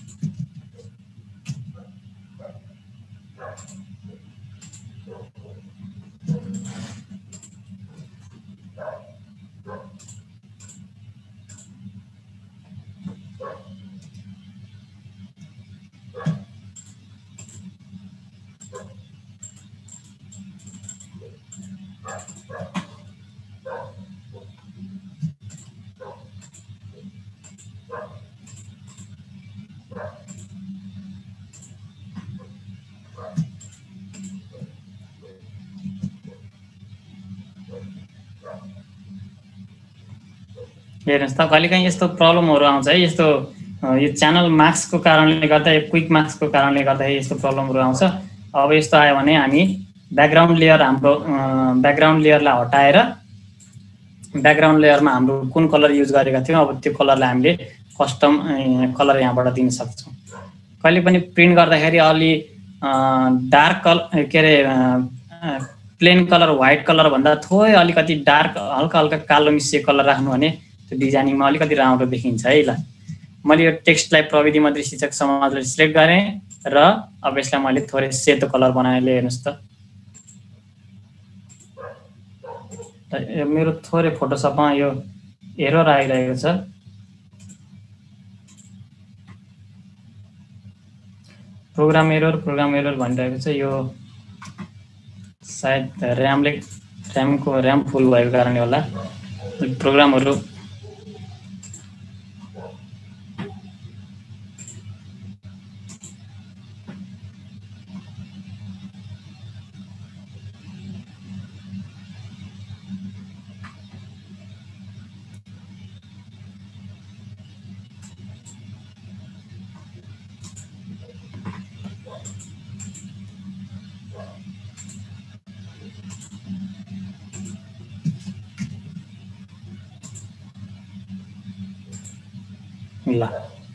हेर्नुहोस् त, कहिलेकाहीँ यस्तो प्रब्लमहरू आउँछ है। यस्तो यो च्यानल मार्क्सको कारणले गर्दा, यो क्विक मार्क्सको कारणले गर्दाखेरि यस्तो प्रब्लमहरू आउँछ। अब यस्तो आयो भने हामी ब्याकग्राउन्ड लेयर, हाम्रो ब्याकग्राउन्ड लेयरलाई हटाएर ब्याकग्राउन्ड लेयरमा हाम्रो कुन कलर युज गरेका थियौँ, अब त्यो कलरलाई हामीले कस्टम कलर यहाँबाट दिन सक्छौँ। कहिले पनि प्रिन्ट गर्दाखेरि अलि डार्क कलर के अरे प्लेन कलर व्हाइट कलर भन्दा थोरै अलिकति डार्क हल्का हल्का कालो मिसिएको कलर राख्नु भने त्यो डिजाइनिङमा अलिकति राम्रो देखिन्छ है। ल मैले यो टेक्स्टलाई प्रविधि मन्त्री शिक्षक समाजलाई सिलेक्ट गरेँ र अब यसलाई मैले थोरै सेतो कलर बनाएर हेर्नुहोस् त। मेरो थोरै फोटोसपमा यो एरर आइरहेको छ। प्रोग्राम एरर प्रोग्राम एरर भनिरहेको छ। यो सायद ऱ्यामले ऱ्यामको ऱ्याम फुल भएको कारणले होला। प्रोग्रामहरू ल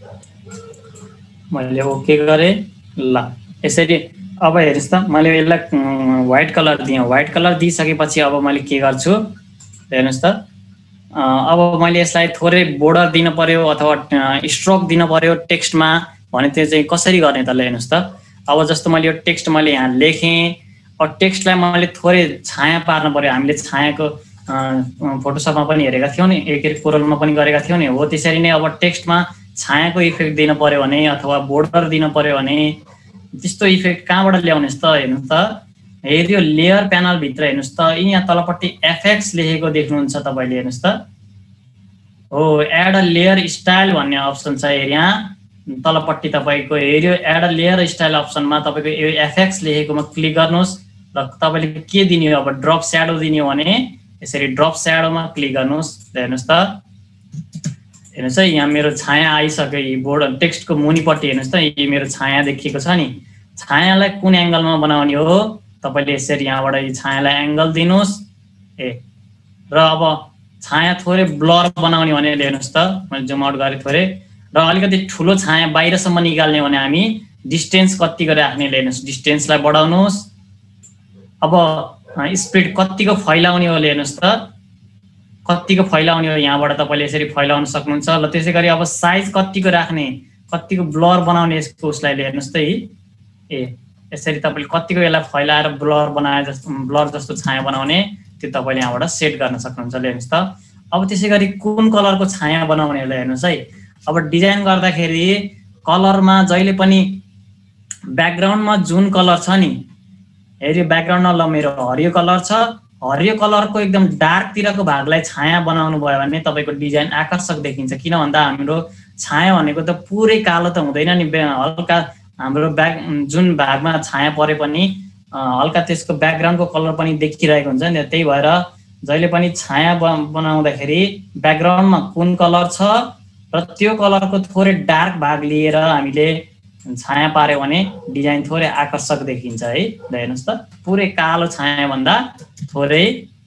मैले ओके गरेँ। ल यसरी अब हेर्नुहोस् त, मैले यसलाई व्हाइट कलर दिएँ। व्हाइट कलर दिइसकेपछि अब मैले के गर्छु हेर्नुहोस् त, अब मैले यसलाई थोरै बोर्डर दिन पर्यो अथवा स्ट्रोक दिन पर्यो टेक्स्टमा भने त्यो चाहिँ कसरी गर्ने त ल हेर्नुस् त। अब जस्तो मैले यो टेक्स्ट मैले यहाँ लेखेँ, अब टेक्स्टलाई मैले थोरै छाया पार्न पर्यो। हामीले छायाको फोटोसपमा पनि हेरेका थियौँ नि, एक एक कोरलमा पनि गरेका थियौँ नि, हो त्यसरी नै अब टेक्स्टमा छायाको इफेक्ट दिन पर्यो भने अथवा बोर्डर दिन पर्यो भने त्यस्तो इफेक्ट कहाँबाट ल्याउनेस् त हेर्नुहोस् त। हेरि यो लेयर प्यानलभित्र हेर्नुहोस् त, यहाँ तलपट्टि एफएक्स लेखेको देख्नुहुन्छ तपाईँले, हेर्नुहोस् त। हो एड अ लेयर स्टाइल भन्ने अप्सन छ हेरि यहाँ तलपट्टि तपाईँको हेऱ्यो एड अ लेयर स्टाइल अप्सनमा तपाईँको यो एफएक्स लेखेकोमा क्लिक गर्नुहोस् र तपाईँले के दिने हो, अब ड्रप स्याडो दिने हो भने यसरी ड्रप स्याडोमा क्लिक गर्नुहोस्। हेर्नुहोस् त, हेर्नुहोस् है यहाँ मेरो छाया आइसक्यो। यी बोर्ड टेक्स्टको मुनिपट्टि हेर्नुहोस् त, यी मेरो छाया देखिएको छ नि। छायालाई कुन एङ्गलमा बनाउने हो तपाईँले यसरी यहाँबाट यो छायालाई एङ्गल दिनुहोस्। ए र अब छाया थोरै ब्लर बनाउने भने हेर्नुहोस् त, मैले जुम आउट गरेँ थोरै, र अलिकति ठुलो छाया बाहिरसम्म निकाल्ने भने हामी डिस्टेन्स कतिको राख्ने हेर्नुहोस्, डिस्टेन्सलाई बढाउनुहोस्। अब स्पिड कतिको फैलाउने हो हेर्नुहोस् त, कतिको फैलाउने हो यहाँबाट तपाईँले यसरी फैलाउन सक्नुहुन्छ। ल त्यसै गरी अब साइज कतिको राख्ने, कतिको ब्लर बनाउने यसको उसलाई हेर्नुहोस् त है। ए यसरी तपाईँले कतिको यसलाई फैलाएर ब्लर बनाए जस्तो ब्लर जस्तो छाया बनाउने त्यो तपाईँले यहाँबाट सेट गर्न सक्नुहुन्छ। हेर्नुहोस् त। अब त्यसै गरी कुन कलरको छाया बनाउने हेर्नुहोस् है। अब डिजाइन गर्दाखेरि कलरमा जहिले पनि ब्याकग्राउन्डमा जुन कलर छ नि, हेरि ब्याकग्राउन्डमा ल मेरो हरियो कलर छ, हरियो कलरको एकदम डार्कतिरको भागलाई छाया बनाउनु भयो भने तपाईँको डिजाइन आकर्षक देखिन्छ। किन भन्दा हाम्रो छाया भनेको त पुरै कालो त हुँदैन नि, हल्का हाम्रो ब्याक जुन भागमा छाया परे पनि हल्का त्यसको ब्याकग्राउन्डको कलर पनि देखिरहेको हुन्छ नि। त्यही भएर जहिले पनि छाया बनाउँदाखेरि ब्याकग्राउन्डमा कुन कलर छ र त्यो कलरको थोरै डार्क भाग लिएर हामीले छाया पार्यो भने डिजाइन थोरै आकर्षक देखिन्छ है। हेर्नुहोस् त, पुरै कालो छाया भन्दा थोरै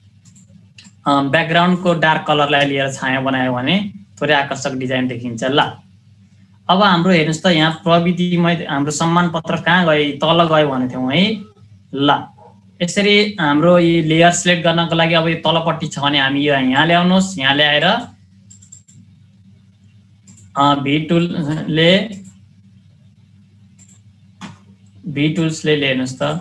ब्याकग्राउन्डको डार्क कलरलाई लिएर छाया बनायो भने थोरै आकर्षक डिजाइन देखिन्छ। ल अब हाम्रो हेर्नुहोस् त यहाँ प्रविधिमै हाम्रो सम्मान पत्र कहाँ गयो, तल गयो भनेको थियौँ है। ल यसरी हाम्रो यी लेयर सिलेक्ट गर्नको लागि अब यो तलपट्टि छ भने हामी यो यहाँ ल्याउनुहोस्, यहाँ ल्याएर भी टुलले भी टुल्सले हेर्नुहोस् त।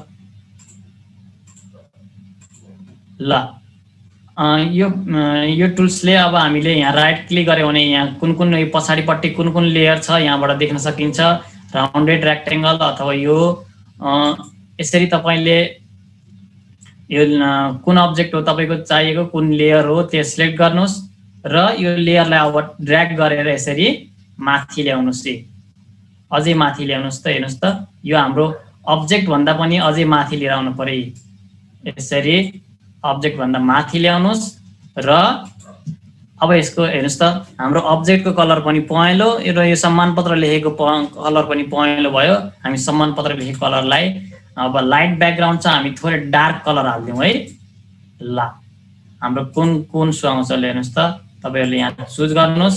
ल यो यो टुल्सले अब हामीले यहाँ राइट क्लिक गऱ्यो भने यहाँ कुन कुन पछाडिपट्टि कुन कुन लेयर छ यहाँबाट देख्न सकिन्छ। राउन्डेड रेक्टेङ्गल अथवा यो यसरी तपाईँले यो कुन अब्जेक्ट हो तपाईँको चाहिएको कुन लेयर हो त्यो सिलेक्ट गर्नुहोस् र यो लेयरलाई अब ड्र्याग गरेर यसरी माथि ल्याउनुहोस्। अझै माथि ल्याउनुहोस् त। हेर्नुहोस् त, यो हाम्रो अब्जेक्ट भन्दा पनि अझै माथि लिएर आउनु पर्यो। यसरी अब्जेक्ट भन्दा माथि ल्याउनुहोस् र अब यसको हेर्नुहोस् त हाम्रो अब्जेक्टको कलर पनि पहेँलो र यो सम्मान पत्र लेखेको कलर पनि पहेँलो भयो। हामी सम्मान पत्र लेखेको कलरलाई अब लाइट ब्याकग्राउन्ड छ, हामी थोरै डार्क कलर हालिदिउँ है। ल हाम्रो कुन कुन सुहाउँछ हेर्नुहोस् त, तपाईँहरूले यहाँ चुज गर्नुहोस्।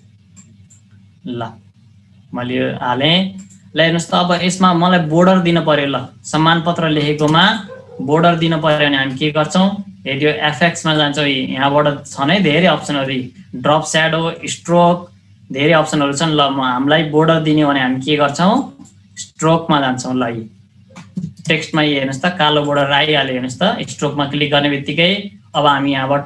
ल मैले यो हालेँ। ल हेर्नुहोस् त, अब यसमा मलाई बोर्डर दिन पर्यो। ल सम्मान पत्र लेखेकोमा बोर्डर दिन पर्यो भने हामी के गर्छौँ, हेरि यो एफएक्समा जान्छौँ। यहाँबाट छन् है धेरै अप्सनहरू, ड्रप स्याडो, स्ट्रोक, धेरै अप्सनहरू छन्। ल हामीलाई बोर्डर दिने भने हामी के गर्छौँ, स्ट्रोकमा जान्छौँ। ल टेक्स्टमा हेर्नुहोस् त कालो बोर्डर आइहाल्यो। हेर्नुहोस् त, स्ट्रोकमा क्लिक गर्ने बित्तिकै अब हामी यहाँबाट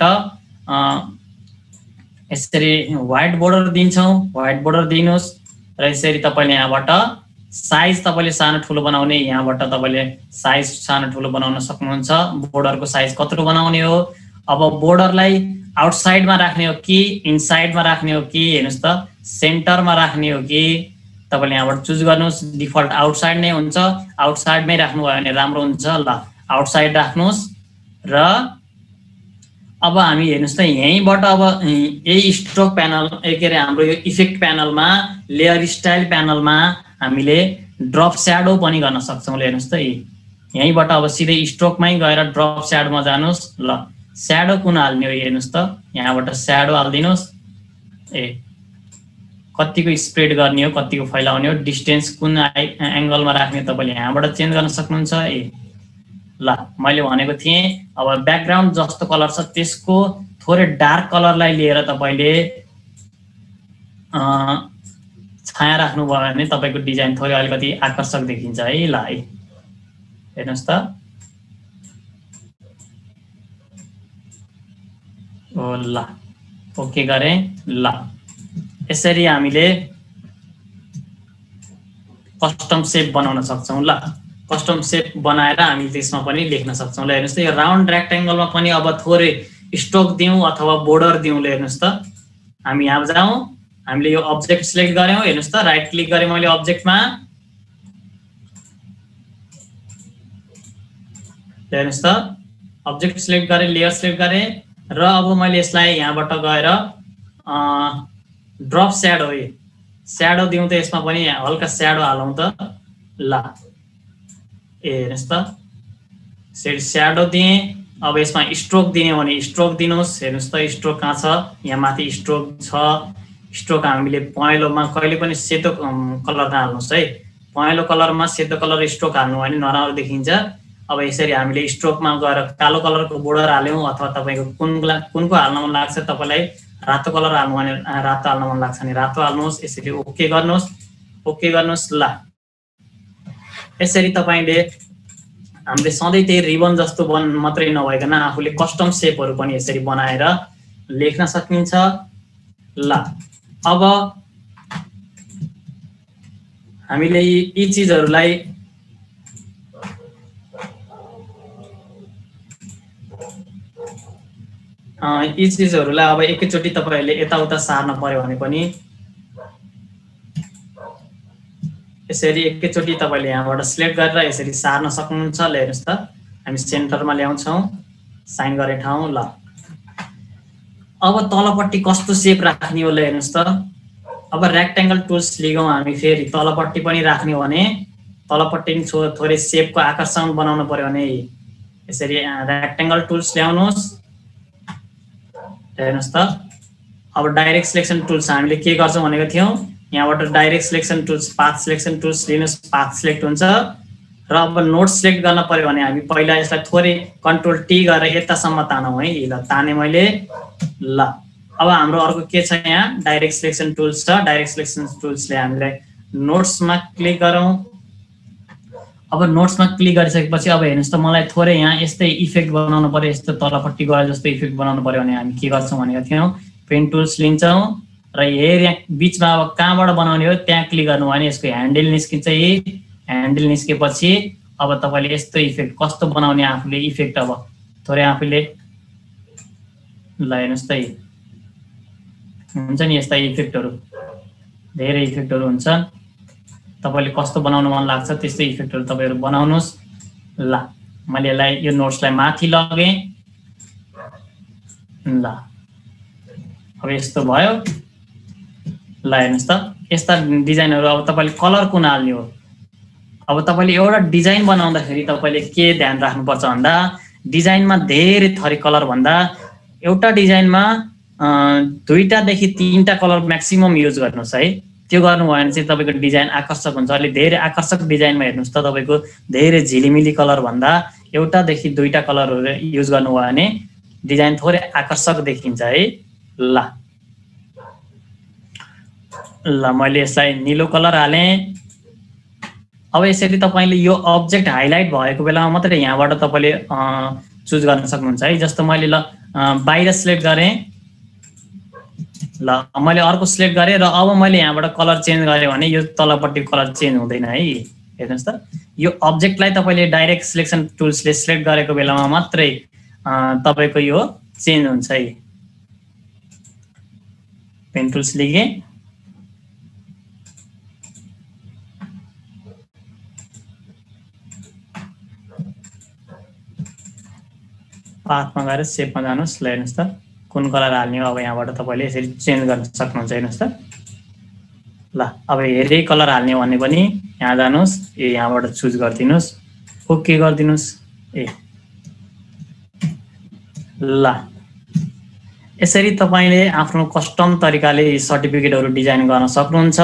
यसरी व्हाइट बोर्डर दिन्छौँ। व्हाइट बोर्डर दिनुहोस् र यसरी तपाईँले यहाँबाट साइज तपाईँले सानो ठुलो बनाउने, यहाँबाट तपाईँले साइज सानो ठुलो बनाउन सक्नुहुन्छ। बोर्डरको साइज कत्रो बनाउने हो, अब बोर्डरलाई आउटसाइडमा राख्ने हो कि इनसाइडमा राख्ने हो कि, हेर्नुहोस् त सेन्टरमा राख्ने हो कि तपाईँले यहाँबाट चुज गर्नुहोस्। डिफल्ट आउटसाइड नै हुन्छ, आउटसाइडमै राख्नुभयो भने राम्रो हुन्छ। ल आउटसाइड राख्नुहोस् र अब हामी हेर्नुहोस् त यहीँबाट अब यही स्ट्रोक प्यानल के अरे हाम्रो यो इफेक्ट प्यानलमा लेयर स्टाइल प्यानलमा हामीले ड्रप स्याडो पनि गर्न सक्छौँ। हेर्नुहोस् त यहीँबाट अब सिधै स्ट्रोकमै गएर ड्रप स्याडोमा जानुहोस्। ल स्याडो कुन हाल्ने हो हेर्नुहोस् त, यहाँबाट स्याडो हालिदिनुहोस्। ए कतिको स्प्रेड गर्ने हो, कतिको फैलाउने हो, डिस्टेन्स कुन एङ्गलमा राख्ने तपाईँले यहाँबाट चेन्ज गर्न सक्नुहुन्छ। ए ल मैले भनेको थिएँ अब ब्याकग्राउन्ड जस्तो कलर छ त्यसको थोरै डार्क कलरलाई लिएर तपाईले छाया राख्नुभयो भने तपाईको डिजाइन थोरै अलिकति आकर्षक देखिन्छ है। ल है हेर्नुस् त, ओ ल ओके गरे। ल यसरी हामीले कस्टम शेप बनाउन सक्छौं। ल कस्टम शेप बनाएर हामी त्यसमा पनि लेख्न सक्छौं। ल हेर्नुस् त, यो राउन्ड रेक्टेंगलमा पनि अब थोरै स्ट्रोक दिउँ अथवा बोर्डर दिउँ। ल हेर्नुस् त, हामी यहाँ जाउँ, हामीले यो अब्जेक्ट सिलेक्ट गर्यौं। हेर्नुस् त, राइट क्लिक गरे मैले अब्जेक्टमा, हेर्नुस् त अब्जेक्ट सिलेक्ट गरे, लेयर सिलेक्ट गरे र अब मैले यसलाई यहाँबाट गएर ड्रप स्याडो स्याडो दिउँ त, यसमा पनि हल्का स्याडो हालौं त। ल ए हेर्नुस् त, स्याडो दिए। अब यसमा स्ट्रोक दिने भने स्ट्रोक दिनुस्। हेर्नुस् त स्ट्रोक कहाँ छ, यहाँ माथि स्ट्रोक छ। स्ट्रोक हामीले पहेँलोमा कहिले पनि सेतो कलर हाल्नुस् है। पहेँलो कलरमा सेतो कलर स्ट्रोक हाल्नु भने नराम्रो देखिन्छ। अब यसरी हामीले स्ट्रोकमा गएर कालो कलरको बोर्डर हाल्यौं अथवा तपाईको कुन कुनको हाल्न मन लाग्छ, तपाईलाई रातो कलर हाल्नु भने रातो हाल्न मन लाग्छ भने रातो हाल्नुस्। यसरी ओके गर्नुस्, ओके गर्नुस्। ल यसरी तपाईले हामीले सधैँ त्यही रिबन जस्तो बन मात्रै नभइकन आफूले कस्टम शेपहरु पनि यसरी बनाएर लेख्न सकिन्छ। ल अब हामीले यी चीजहरुलाई यी चीजहरुलाई अब एकैचोटी तपाईहरुले यताउता सार्न पर्यो भने पनि यसरी एकैचोटी तपाईले यहाँबाट सिलेक्ट गरेर यसरी सार्न सक्नुहुन्छ। ल हेर्नुस् त, हामी सेन्टरमा ल्याउँछौं, साइन गरे ठाउँ। ल अब तलपट्टि कस्तो शेप राख्ने हो। ल हेर्नुस् त, अब रेक्टेंगल टुल्स लिगौं हामी, फेरि तलपट्टि पनि राख्ने हो भने तलपट्टि पनि थोरै शेपको आकर्षण बनाउन पर्यो भने यसरी रेक्टेंगल टुल्स ल्याउनुस्। हेर्नुस् त, अब डाइरेक्ट सिलेक्सन टुल्स हामीले के गर्छौं भनेको थियौं, यहाँबाट direct selection tools, path selection tools लिनुस्, पाथ सिलेक्ट हुन्छ। र अब नोट सिलेक्ट गर्न पर्यो भने हामी पहिला यसलाई थोरै कन्ट्रोल टी गरेर यतासम्म तानौं है। ल ताने मैले। ल अब हाम्रो अर्को के छ, यहाँ डाइरेक्ट सिलेक्सन टुल्स छ। डाइरेक्ट सिलेक्सन टुल्सले हामीलाई नोट्समा क्लिक गरौँ। अब नोट्समा क्लिक गरिसकेपछि अब हेर्नुस् त, मलाई थोरै यहाँ यस्तै इफेक्ट बनाउनु पर्यो, यस्तो तलपट्टि गए जस्तो इफेक्ट बनाउनु पर्यो भने हामी के गर्छौं भनेको थियौं, पेन टुल्स लिन्छौं र हेर यहाँ बीचमा अब कहाँबाट बनाउने हो त्यहाँ क्लिक गर्नु भने यसको ह्यान्डल निस्किन्छ। यही ह्यान्डल निस्केपछि अब तपाईले यस्तो इफेक्ट कस्तो बनाउने आफूले इफेक्ट अब थोरै आफूले ल हेर्नुस् त, हुन्छ नि यस्ता इफेक्टहरु, धेरै इफेक्टहरु हुन्छ। तपाईले कस्तो बनाउन मन लाग्छ त्यस्तै इफेक्टहरु तपाईहरु बनाउनुस्। ल मैले यसलाई यो नोट्सलाई माथि लगे। ल अब यस्तो भयो। ल हेर्नुस् त, यस्ता डिजाइनहरु अब तपाईले कलर कुन हाल्ने हो। अब तपाईले एउटा डिजाइन बनाउँदाखेरि तपाईले के ध्यान राख्नुपर्छ भन्दा, डिजाइनमा धेरै थरी कलर भन्दा एउटा डिजाइनमा दुईटा देखि तीनटा कलर म्याक्सिमम युज गर्नुस् है। त्यो गर्नु भयो भने चाहिँ तपाईको डिजाइन आकर्षक हुन्छ। अलि धेरै आकर्षक डिजाइनमा हेर्नुस् त, तपाईको धेरै झिलिमिली कलर भन्दा एउटा देखि दुईटा कलरहरु युज गर्नु भयो भने डिजाइन थोरै आकर्षक देखिन्छ है। ल ल मैले यसलाई नीलो कलर हाले। अब यसरी तपाईले यो अब्जेक्ट हाइलाइट भएको बेलामा मात्रै यहाँबाट तपाईले चुज गर्न सक्नुहुन्छ है। जस्तो मैले ल बाहिर सिलेक्ट गरे, ल मैले अर्को सिलेक्ट गरे र अब मैले यहाँबाट कलर चेन्ज गरे भने यो तलपट्टि कलर चेन्ज हुँदैन है। हेर्नुस् त, यो अब्जेक्टलाई तपाईले डाइरेक्ट सिलेक्सन टुल्सले सिलेक्ट गरेको बेलामा मात्रै तपाईको यो चेन्ज हुन्छ है। पेन टुल्स लिगे, पाथमा गएर शेपमा जानुस्। ल हेर्नुस् त, कुन कलर हाल्ने हो अब यहाँबाट तपाईले यसरी चेन्ज गर्न सक्नुहुन्छ। हेर्नुस् त, ल अब हेरै कलर हाल्ने भने पनि यहाँ जानुस्, ए यहाँबाट चुज गर्दिनुस्, ओके गर्दिनुस्। ए ल यसरी तपाईले आफ्नो कस्टम तरिकाले सर्टिफिकेटहरु डिजाइन गर्न सक्नुहुन्छ।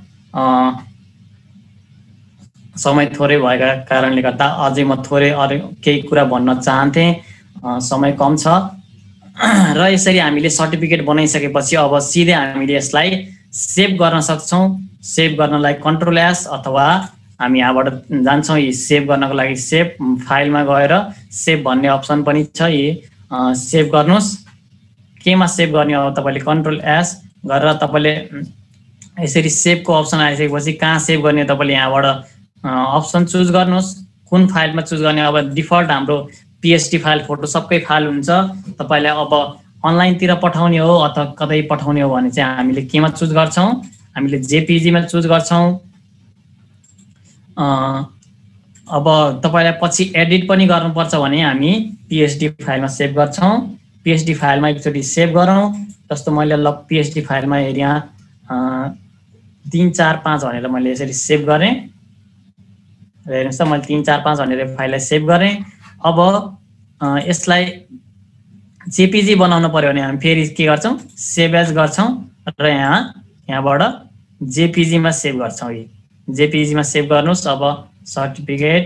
समय थोरै भएका कारणले गर्दा अझै म थोरै अरु केही कुरा भन्न चाहन्थे, समय कम छ। र यसरी हामीले सर्टिफिकेट बनाइसकेपछि अब सिधै हामीले यसलाई सेभ गर्न सक्छौँ। सेभ गर्नलाई कन्ट्रोल एस अथवा हामी यहाँबाट जान्छौँ यी सेभ गर्नको लागि सेभ फाइलमा गएर सेभ भन्ने अप्सन पनि छ। यी सेभ गर्नुहोस्। केमा सेभ गर्ने हो तपाईँले कन्ट्रोल एस गरेर तपाईँले यसरी सेभको अप्सन आइसकेपछि कहाँ सेभ गर्ने तपाईँले यहाँबाट अप्सन चुज गर्नुहोस्। कुन फाइलमा चुज गर्ने, अब डिफल्ट हाम्रो पीएसडी फाइल फोटो सबै फाइल हुन्छ। तपाईँलाई अब अनलाइनतिर पठाउने हो अथवा कतै पठाउने हो भने चाहिँ हामीले केमा चुज गर्छौँ, हामीले जेपीजीमा चुज गर्छौँ। अब तपाईँलाई पछि एडिट पनि गर्नुपर्छ भने हामी पीएसडी फाइलमा सेभ गर्छौँ। पीएसडी फाइलमा एकचोटि सेभ गरौँ। जस्तो मैले ल पीएसडी फाइलमा एरिया तीन चार पाँच भनेर मैले यसरी सेभ गरेँ। हेर्नुहोस् त मैले तीन चार पाँच भनेर फाइललाई सेभ गरेँ। अब यसलाई जेपीजी बनाउनु पर्यो भने हामी फेरि के गर्छौँ, सेभ एज गर्छौँ र यहाँ यहाँबाट जेपीजीमा सेभ गर्छौँ। यी जेपीजीमा सेभ गर्नुहोस्। अब सर्टिफिकेट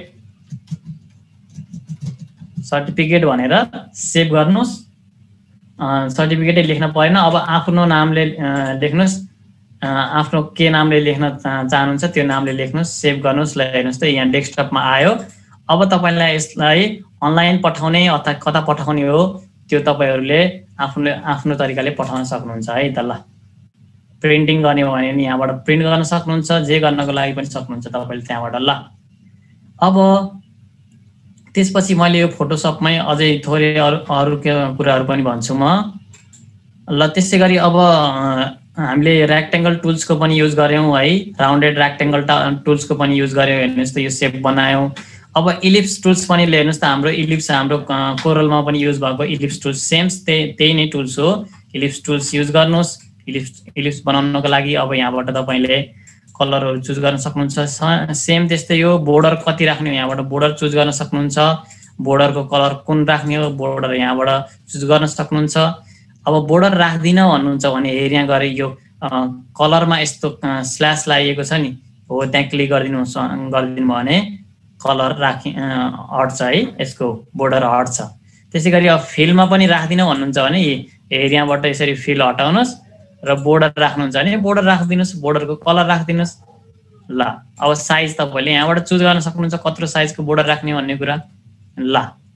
सर्टिफिकेट भनेर सेभ गर्नुहोस्। सर्टिफिकेटै लेख्न परेन। अब आफ्नो नामले लेख्नुहोस्। आफ्नो के नामले लेख्न चाहनुहुन्छ त्यो नामले लेख्नुहोस्, सेभ गर्नुहोस्। ल हेर्नुहोस् त यहाँ डेस्कटपमा आयो। अब तपाईँलाई यसलाई अनलाइन पठाउने अथवा कता पठाउने हो त्यो तपाईँहरूले आफ्नो आफ्नो तरिकाले पठाउन सक्नुहुन्छ है त। ल प्रिन्टिङ गर्ने हो भने यहाँबाट प्रिन्ट गर्न सक्नुहुन्छ, जे गर्नको लागि पनि सक्नुहुन्छ तपाईँले त्यहाँबाट। ल अब त्यसपछि मैले यो फोटोसपमै अझै थोरै अरू अरू कुराहरू पनि भन्छु म। ल त्यसै गरी अब हामीले रेक्टेङ्गल टुल्सको पनि युज गऱ्यौँ है, राउन्डेड रेक्टेङ्गल टुल्सको पनि युज गऱ्यौँ। हेर्नुहोस् त यो सेप बनायौँ। अब इलिप्स टुल्स पनि हेर्नुहोस् त हाम्रो इलिप्स हाम्रो कोरलमा पनि युज भएको इलिप्स टुल्स सेम त्यही त्यही नै टुल्स हो। इलिप्स टुल्स युज गर्नुहोस् इलिप्स इलिप्स बनाउनको लागि। अब यहाँबाट तपाईँले कलरहरू चुज गर्न सक्नुहुन्छ। सेम त्यस्तै हो। बोर्डर कति राख्ने हो यहाँबाट बोर्डर चुज गर्न सक्नुहुन्छ। बोर्डरको कलर कुन राख्ने हो बोर्डर यहाँबाट चुज गर्न सक्नुहुन्छ। अब बोर्डर राख्दिनँ भन्नुहुन्छ भने हेर यहाँ गएर यो कलरमा यस्तो स्ल्यास लागेको छ नि, हो त्यहाँ क्लिक गरिदिनु गरिदिनु भयो भने कलर राखि हट्छ है, यसको बोर्डर हट्छ। त्यसै गरी अब फिलमा पनि राख्दिनँ भन्नुहुन्छ भने हेर यहाँबाट यसरी फिल हटाउनुहोस् र बोर्डर राख्नुहुन्छ भने बोर्डर राखिदिनुहोस्, बोर्डरको कलर राखिदिनुहोस्। ल अब साइज तपाईँले यहाँबाट चुज गर्न सक्नुहुन्छ कत्रो साइजको बोर्डर राख्ने भन्ने कुरा। ल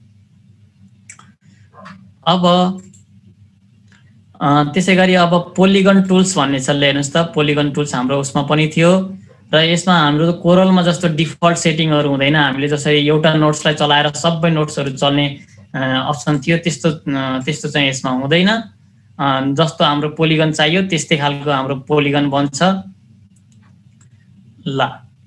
अब त्यसै गरी अब पोलिगन टुल्स भन्ने छ। हेर्नुहोस् त पोलिगन टुल्स हाम्रो उसमा पनि थियो र यसमा हाम्रो कोरलमा जस्तो डिफल्ट सेटिङहरू हुँदैन। हामीले जसरी एउटा नोट्सलाई चलाएर सबै नोट्सहरू चल्ने अप्सन थियो त्यस्तो त्यस्तो चाहिँ यसमा हुँदैन। जस्तो हाम्रो पोलिगन चाहियो त्यस्तै खालको हाम्रो पोलिगन बन्छ। ल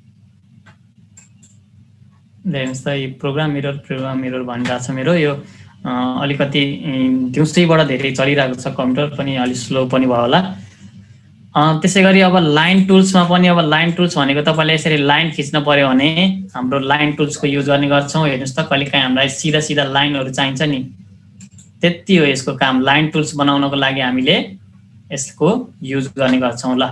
हेर्नुहोस् त यो प्रोग्राम मिरर प्रोग्राम मिरर भनिरहेको छ मेरो यो अलिकति दिउँसैबाट धेरै चलिरहेको छ, कम्प्युटर पनि अलिक स्लो पनि भयो होला। त्यसै गरी अब लाइन टुल्समा पनि अब लाइन टुल्स भनेको तपाईँले यसरी लाइन खिच्न पर्यो भने हाम्रो लाइन टुल्सको युज गर्ने गर्छौँ। हेर्नुहोस् त कहिलेकाहीँ हामीलाई सिधा सिधा लाइनहरू चाहिन्छ नि, त्यति हो यसको काम। लाइन टुल्स बनाउनको लागि हामीले यसको युज गर्ने गर्छौँ। ल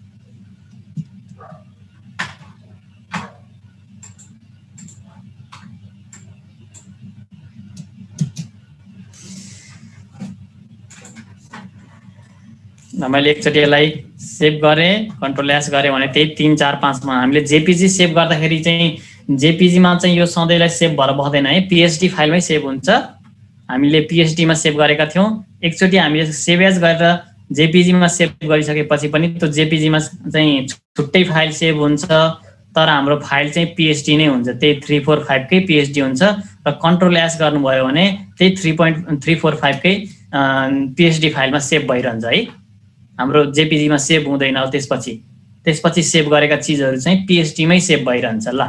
मैले एकचोटि यसलाई सेभ गरेँ कन्ट्रोल एस गरेँ भने त्यही तिन चार पाँचमा हामीले जेपीजी सेभ गर्दाखेरि चाहिँ जेपीजीमा चाहिँ यो सधैँलाई सेभ भएर बस्दैन है, पीएसडी फाइलमै सेभ हुन्छ। हामीले पीएसडीमा सेभ गरेका थियौँ। एकचोटि हामीले सेभ एज गरेर जेपीजीमा सेभ गरिसकेपछि पनि त्यो जेपीजीमा चाहिँ छुट्टै फाइल सेभ हुन्छ, तर हाम्रो फाइल चाहिँ पीएसडी नै हुन्छ। त्यही थ्री फोर फाइभकै पीएसडी हुन्छ र कन्ट्रोल एस गर्नुभयो भने त्यही थ्री पोइन्ट थ्री फोर फाइभकै पीएसडी फाइलमा सेभ भइरहन्छ है, हाम्रो जेपीजीमा सेभ हुँदैन। त्यसपछि त्यसपछि सेभ गरेका चिजहरू चाहिँ पीएसडीमै सेभ भइरहन्छ। ल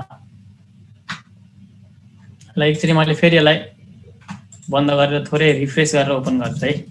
ल एकचोटि मैले फेरि यसलाई बन्द गरेर थोरै रिफ्रेस गरेर ओपन गर्छु है।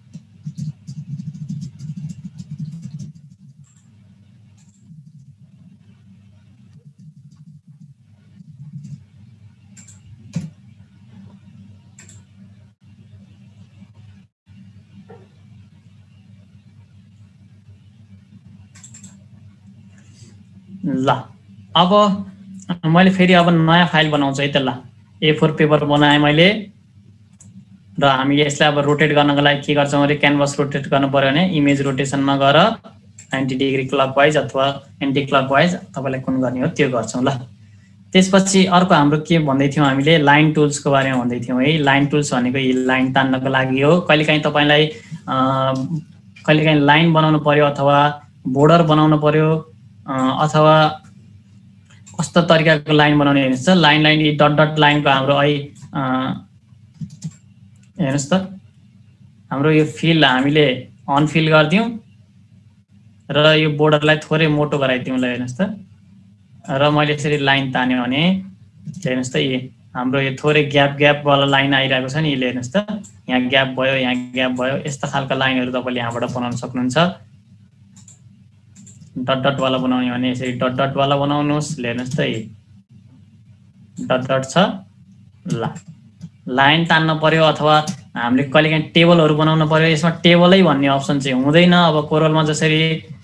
ल अब मैले फेरि अब नयाँ फाइल बनाउँछु है त। ल ए फोर पेपर बनाएँ मैले। र हामी यसलाई अब रोटेट गर्नको लागि के गर्छौँ भने क्यानभस रोटेट गर्नु पर्यो भने इमेज रोटेसनमा गएर नाइन्टी डिग्री क्लकवाइज अथवा एन्टी क्लकवाइज तपाईँलाई कुन गर्ने हो त्यो गर्छौँ ल। त्यसपछि अर्को हाम्रो के भन्दै थियौँ हामीले लाइन टुल्सको बारेमा भन्दै थियौँ है। लाइन टुल्स भनेको यी लाइन तान्नको लागि हो। कहिलेकाहीँ तपाईँलाई कहिलेकाहीँ लाइन बनाउनु पर्यो अथवा बोर्डर बनाउनु पर्यो अथवा कस्तो तरिकाको लाइन बनाउने हेर्नुहोस् त। लाइन लाइन डट डट लाइनको हाम्रो अहिले हेर्नुहोस् त हाम्रो यो फिल हामीले अनफिल गरिदिउँ र यो बोर्डरलाई थोरै मोटो गराइदिउँ ल। हेर्नुहोस् त र मैले यसरी लाइन तान्यो भने हेर्नुहोस् त यी हाम्रो यो थोरै ग्याप ग्यापवाला लाइन आइरहेको छ नि। यसले हेर्नुहोस् त यहाँ ग्याप भयो यहाँ ग्याप भयो यस्ता खालका लाइनहरू तपाईँले यहाँबाट बनाउन सक्नुहुन्छ। डट डटवाला बनाउने भने यसरी डट डटवाला बनाउनुहोस्। हेर्नुहोस् त यी डट डट छ ल। लाइन तान्न पर्यो अथवा हामीले कहिलेकाहीँ टेबलहरू बनाउनु पर्यो। यसमा टेबलै भन्ने अप्सन चाहिँ हुँदैन। अब कोरलमा जसरी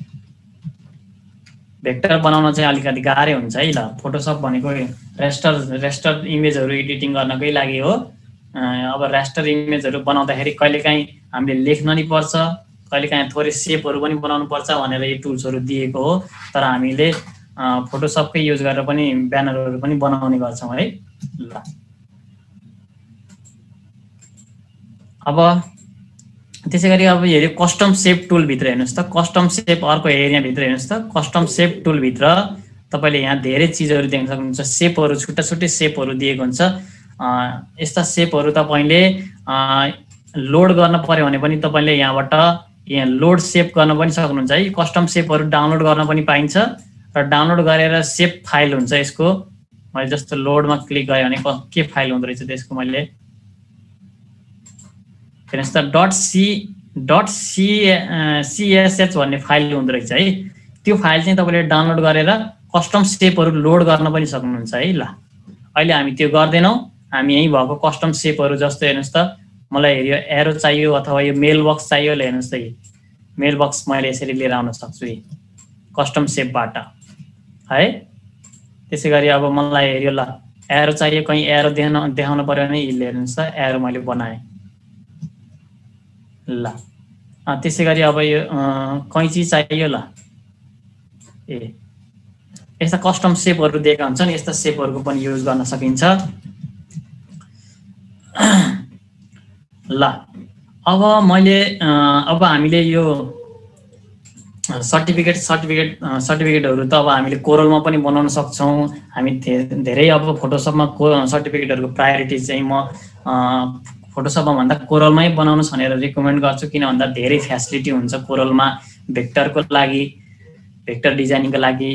भेक्टर बनाउन चाहिँ अलिकति गाह्रै हुन्छ है ल। फोटोसप भनेको रेस्टर रेस्टर इमेजहरू एडिटिङ गर्नकै लागि हो। अब रेस्टर इमेजहरू बनाउँदाखेरि कहिलेकाहीँ हामीले लेख्न नि पर्छ, कहिलेकाहीँ थोरै सेपहरू पनि बनाउनु पर्छ भनेर यो टुल्सहरू दिएको हो। तर हामीले फोटोसपकै युज गरेर पनि ब्यानरहरू पनि बनाउने गर्छौँ है ल। अब त्यसै गरी अब हेऱ्यो कस्टम सेप टुलभित्र हेर्नुहोस् त। कस्टम सेप अर्को एरियाभित्र हेर्नुहोस् त। कस्टम सेप टुलभित्र तपाईँले यहाँ धेरै चिजहरू देख्न सक्नुहुन्छ। सेपहरू छुट्टा छुट्टै सेपहरू दिएको हुन्छ। यस्ता सेपहरू तपाईँले लोड गर्न पर्यो भने पनि तपाईँले यहाँबाट यहाँ लोड सेप गर्न पनि सक्नुहुन्छ है। कस्टम सेपहरू डाउनलोड गर्न पनि पाइन्छ र डाउनलोड गरेर सेप फाइल हुन्छ यसको। मैले जस्तो लोडमा क्लिक गरेँ भने के फाइल हुँदो रहेछ त्यसको मैले हेर्नुहोस् त dot C dot C CSH भन्ने फाइल हुँदो रहेछ है। त्यो फाइल चाहिँ तपाईँले डाउनलोड गरेर कस्टम सेपहरू लोड गर्न पनि सक्नुहुन्छ है ल। अहिले हामी त्यो गर्दैनौँ। हामी यहीँ भएको कस्टम सेपहरू जस्तो हेर्नुहोस् त मलाई हेऱ्यो एरो चाहियो अथवा यो मेल बक्स चाहियो ल। हेर्नुहोस् त यी मेल बक्स मैले यसरी लिएर आउन सक्छु यी कस्टम सेपबाट है। त्यसै गरी अब मलाई हेऱ्यो ल एरो चाहियो, कहीँ एरो देखाउन देखाउनु पर्यो भने यसले हेर्नुहोस् त एरो मैले बनाएँ ल। त्यसै गरी अब यो कैँची चाहियो ल। ए यस्ता कस्टम सेपहरू दिएका हुन्छन्। यस्ता सेपहरूको पनि युज गर्न सकिन्छ ल। अब मैले अब हामीले यो सर्टिफिकेट सर्टिफिकेट सर्टिफिकेटहरू त अब हामीले कोरलमा पनि बनाउन सक्छौँ। हामी धेरै अब फोटोसपमा को सर्टिफिकेटहरूको प्रायोरिटी चाहिँ म फोटोसपमा भन्दा कोरलमै बनाउनुहोस् भनेर रिकमेन्ड गर्छु। किन भन्दा धेरै फ्यासिलिटी हुन्छ कोरलमा भेक्टरको लागि, भेक्टर डिजाइनिङको लागि।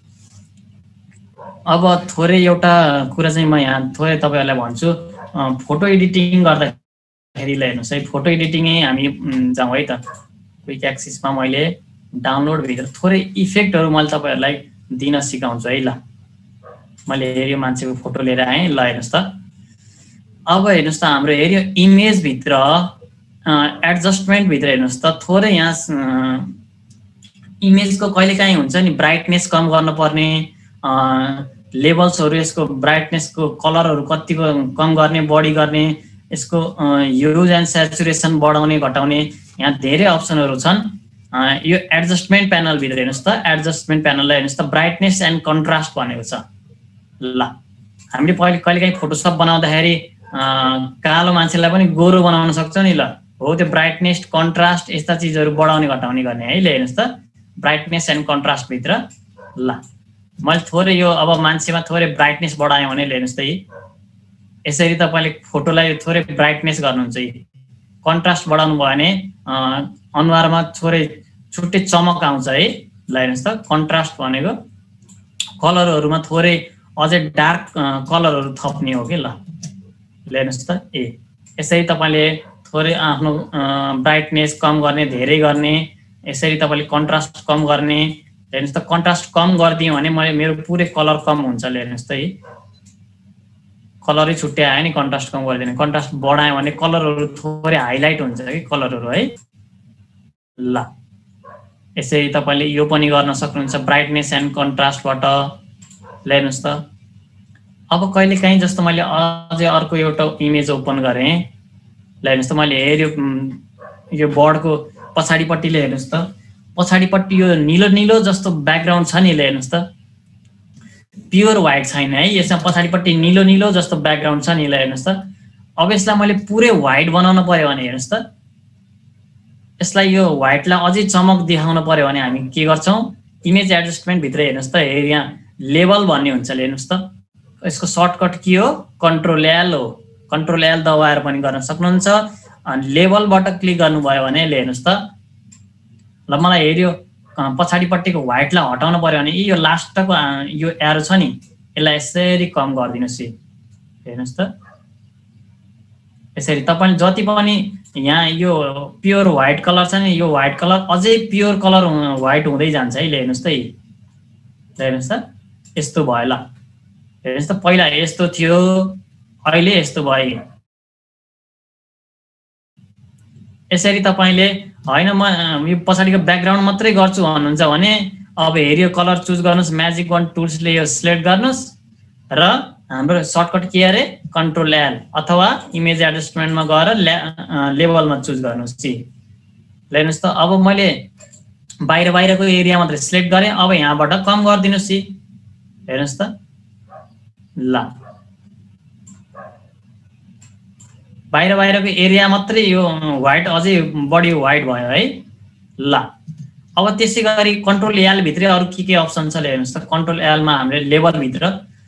अब थोरै एउटा कुरा चाहिँ म यहाँ थोरै तपाईँहरूलाई भन्छु। फोटो एडिटिङ गर्दाखेरि हेर्नुहोस् है, फोटो एडिटिङै हामी जाउँ है त। क्विक एक्सिसमा मैले डाउनलोडभित्र थोरै इफेक्टहरू मैले तपाईँहरूलाई दिन सिकाउँछु है ल। मैले हेऱ्यो मान्छेको फोटो लिएर आएँ ल। हेर्नुहोस् त अब हेर्नुहोस् त हाम्रो हेऱ्यो इमेजभित्र एडजस्टमेन्टभित्र हेर्नुहोस् त थोरै यहाँ इमेजको कहिलेकाहीँ हुन्छ नि ब्राइटनेस कम गर्नुपर्ने, लेभल्सहरू यसको ब्राइटनेसको कलरहरू कतिको कम गर्ने बढी गर्ने, यसको ह्युज एन्ड सेचुरेसन बढाउने घटाउने यहाँ धेरै अप्सनहरू छन्। यो एडजस्टमेन्ट प्यानलभित्र हेर्नुहोस् त एडजस्टमेन्ट प्यानललाई हेर्नुहोस् त ब्राइटनेस एन्ड कन्ट्रास्ट भनेको छ ल। हामीले पहिले कहिलेकाहीँ फोटोसप बनाउँदाखेरि कालो मान्छेलाई पनि गोरो बनाउन सक्छौँ नि ल। हो त्यो ब्राइटनेस कन्ट्रास्ट यस्ता चिजहरू बढाउने घटाउने गर्ने है ल। हेर्नुहोस् त ब्राइटनेस एन्ड कन्ट्रास्टभित्र ल। मैले थोरै यो अब मान्छेमा थोरै ब्राइटनेस बढाएँ भने हेर्नुहोस् त यी यसरी तपाईँले फोटोलाई थोरै ब्राइटनेस गर्नुहुन्छ। यी कन्ट्रास्ट बढाउनु भयो भने अनुहारमा थोरै छुट्टै चमक आउँछ है ल। हेर्नुहोस् त कन्ट्रास्ट भनेको कलरहरूमा थोरै अझै डार्क कलरहरू थप्ने हो कि ल। हेर्नुहोस् त ए यसरी तपाईँले थोरै आफ्नो ब्राइटनेस कम गर्ने, धेरै गर्ने, यसरी तपाईँले कन्ट्रास्ट कम गर्ने। हेर्नुहोस् त कन्ट्रास्ट कम गरिदिएँ भने मैले मेरो पुरै कलर कम हुन्छ। हेर्नुहोस् त यी कलरै छुट्टै आयो नि कन्ट्रास्ट कम गरिदिने। कन्ट्रास्ट बढायो भने कलरहरू थोरै हाइलाइट हुन्छ कि कलरहरू है ल। यसरी तपाईँले यो पनि गर्न सक्नुहुन्छ ब्राइटनेस एन्ड कन्ट्रास्टबाट। हेर्नुहोस् त अब कहिलेकाहीँ जस्तो मैले अझै अर्को एउटा इमेज ओपन गरेँ ल हेर्नुहोस् त मैले हेऱ्यो यो बोर्डको पछाडिपट्टिले हेर्नुहोस् त पछाडिपट्टि यो निलो निलो जस्तो ब्याकग्राउन्ड छ नि ल हेर्नुहोस् त प्योर व्हाइट छैन है यसमा पछाडिपट्टि निलो निलो जस्तो ब्याकग्राउन्ड छ नि ल हेर्नुहोस् त अब यसलाई मैले पुरै व्हाइट बनाउन पर्यो भने हेर्नुहोस् त यसलाई यो व्हाइटलाई अझै चमक देखाउन पर्यो भने हामी के गर्छौं इमेज एडजस्टमेन्ट भित्र हेर्नुहोस् त यहाँ लेबल भन्ने हुन्छ ल हेर्नुहोस् त यसको सर्टकट के हो कन्ट्रोल एल हो कन्ट्रोल एल दबाएर पनि गर्न सक्नुहुन्छ अनि लेबलबाट क्लिक गर्नुभयो भने ल हेर्नुहोस् त ल मलाई हेर्यो पछाडिपट्टिको व्हाइटलाई हटाउन पर्यो भने यो लास्टको यो एरो छ नि यसलाई यसरी कम गरिदिनुस् हेर्नुहोस् त यसरी तपाईले जति पनि यहाँ यो प्योर व्हाइट कलर छ नि यो व्हाइट कलर अझै प्योर कलर व्हाइट हुँदै जान्छ है ल हेर्नुहोस् त ल हेर्नुहोस् त यस्तो भयो ल हेर्नुहोस् त पहिला यस्तो थियो अहिले यस्तो भयो यसरी तपाईले हैन म यो पछाडिको ब्याकग्राउन्ड मात्रै गर्छु भन्नुहुन्छ भने अब हेरियो कलर चुज गर्नुस् म्याजिक वन टुल्सले यो सिलेक्ट गर्नुस् र हाम्रो सर्टकट के अरे कन्ट्रोल एल अथवा इमेज एडजस्टमेन्टमा गएर लेभलमा चुज गर्नुस् सी ल हेर्नुस् त अब मैले बाहिर बाहिरको एरिया मात्रै सिलेक्ट गरे अब यहाँबाट कम गरिदिनुस् सी हेर्नुस् त ल बाहिर बाहिरको एरिया मात्रै यो व्हाइट अझै बढी व्हाइट भयो है ल अब त्यसै गरी कन्ट्रोल एल भित्र अरु के के अप्सन छ हेर्नुस् त कन्ट्रोल एल मा हामीले लेभल भित्र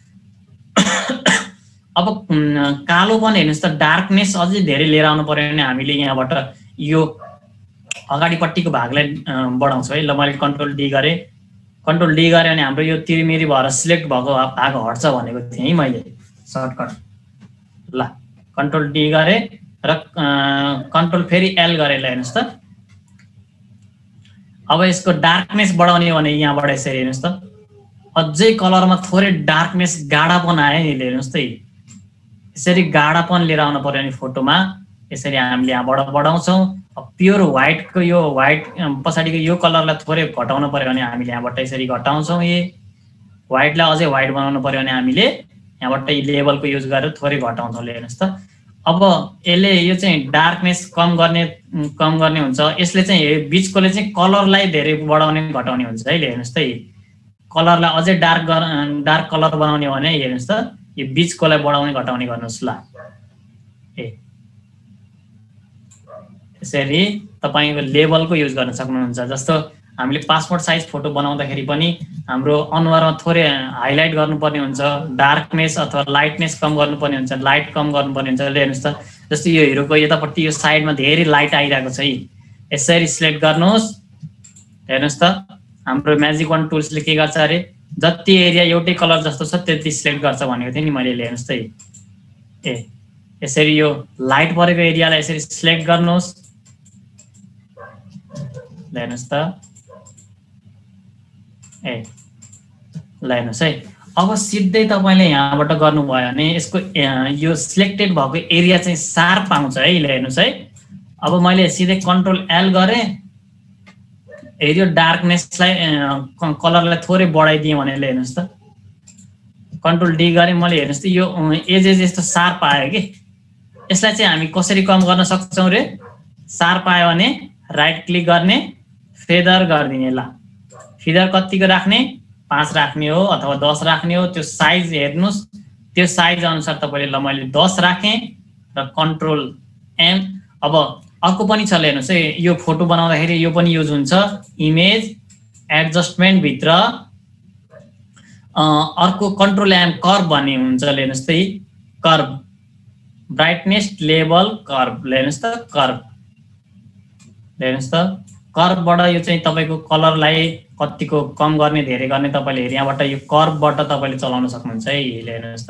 अब कालो पनि हेर्नुस् त डार्कनेस अझै धेरै लिएर आउनु पर्यो भने हामीले यहाँबाट यो अगाडिपट्टिको भागलाई बढाउँछु है ल मैले कन्ट्रोल डी गरे कन्ट्रोल डी गरे अनि हाम्रो यो तिरमिरी भएर सिलेक्ट भएको भाग हट्छ भनेको थिएँ मैले सर्टकट ल कन्ट्रोल डी गरे र कन्ट्रोल फेरि एल गरे ल हेर्नुस् त अब यसको डार्कनेस बढाउने भने यहाँबाट यसरी हेर्नुस् त अझै कलरमा थोरै डार्कनेस गाढापन आयो नि हेर्नुस् त यसरी गाढापन लिएर आउनु पर्यो नि फोटोमा यसरी हामीले यहाँबाट बढाउँछौं अब प्योर व्हाइटको यो व्हाइट पछाडिको यो कलरलाई थोरै घटाउन पर्यो भने हामीले यहाँबाट यसरी घटाउँछौं यी व्हाइटलाई अझै व्हाइट बनाउन पर्यो भने हामीले यहाँबाट लेभलको युज गरेर थोरै घटाउँछौं हेर्नुस् त अब यसले यो चाहिँ डार्कनेस कम गर्ने कम गर्ने हुन्छ यसले चाहिँ बीचकोले चाहिँ कलरलाई धेरै बढाउने घटाउने हुन्छ है हेर्नुस् त कलरलाई अझै डार्क डार्क कलर बनाउने भने हेर्नुस् त यो बीचकोलाई बढाउने घटाउने गर्नुस् ल ए यसरी तपाईको लेभलको युज गर्न सक्नुहुन्छ जस्तो हामीले पासपोर्ट साइज फोटो बनाउँदाखेरि पनि हाम्रो अनुहारमा थोरै हाइलाइट गर्नुपर्ने हुन्छ डार्कनेस अथवा लाइटनेस कम गर्नुपर्ने हुन्छ लाइट कम गर्नुपर्ने हुन्छ हेर्नुस् त जस्तो यो हिरोको यतापट्टि यो साइडमा धेरै लाइट आइरहेको छ है यसरी सिलेक्ट गर्नुहोस् हेर्नुस् त हाम्रो म्याजिक वन टुल्सले के गर्छ अरे जति एरिया एउटै कलर जस्तो छ त्यति सिलेक्ट गर्छ भनेको थिएँ नि मैले हेर्नुस् त ए यसरी यो लाइट परेको एरियालाई यसरी सिलेक्ट गर्नुहोस् हेर्नुस् त ए ल हेर्नुस् है अब सिधै तपाईले यहाँबाट गर्नुभयो भने यसको यो सिलेक्टेड भएको एरिया चाहिँ शार्प आउँछ है ल हेर्नुस् है अब मैले सिधै कन्ट्रोल एल गरे हेरियो डार्कनेसलाई कलरलाई थोरै बढाइदिएँ भने ल हेर्नुस् त कन्ट्रोल डी गरे मैले हेर्नुस् त यो एज एज यस्तो शार्प आयो कि यसलाई चाहिँ हामी कसरी कम गर्न सक्छौं रे शार्प आयो भने राइट क्लिक गर्ने फेदर गरिदिने ल फिदर कतिको राख्ने पाँच राख्ने हो अथवा दस राख्ने हो त्यो साइज हेर्नुस् त्यो साइज अनुसार तपाईले ल मैले दस राखे र कन्ट्रोल एम अब अर्को पनि छ हेर्नुस् है यो फोटो बनाउँदाखेरि यो पनि युज हुन्छ इमेज एडजस्टमेन्ट भित्र अर्को कन्ट्रोल एम कर्व भन्ने हुन्छ हेर्नुस् त कर्व ब्राइटनेस लेभल कर्व हेर्नुस् त कर्व हेर्नुस् त कर्वबाट यो चाहिँ तपाईको कलरलाई कतिको कम गर्ने धेरै गर्ने तपाईले हेर यहाँबाट यो कर्वबाट तपाईले चलाउन सक्नुहुन्छ है हेर्नुस् त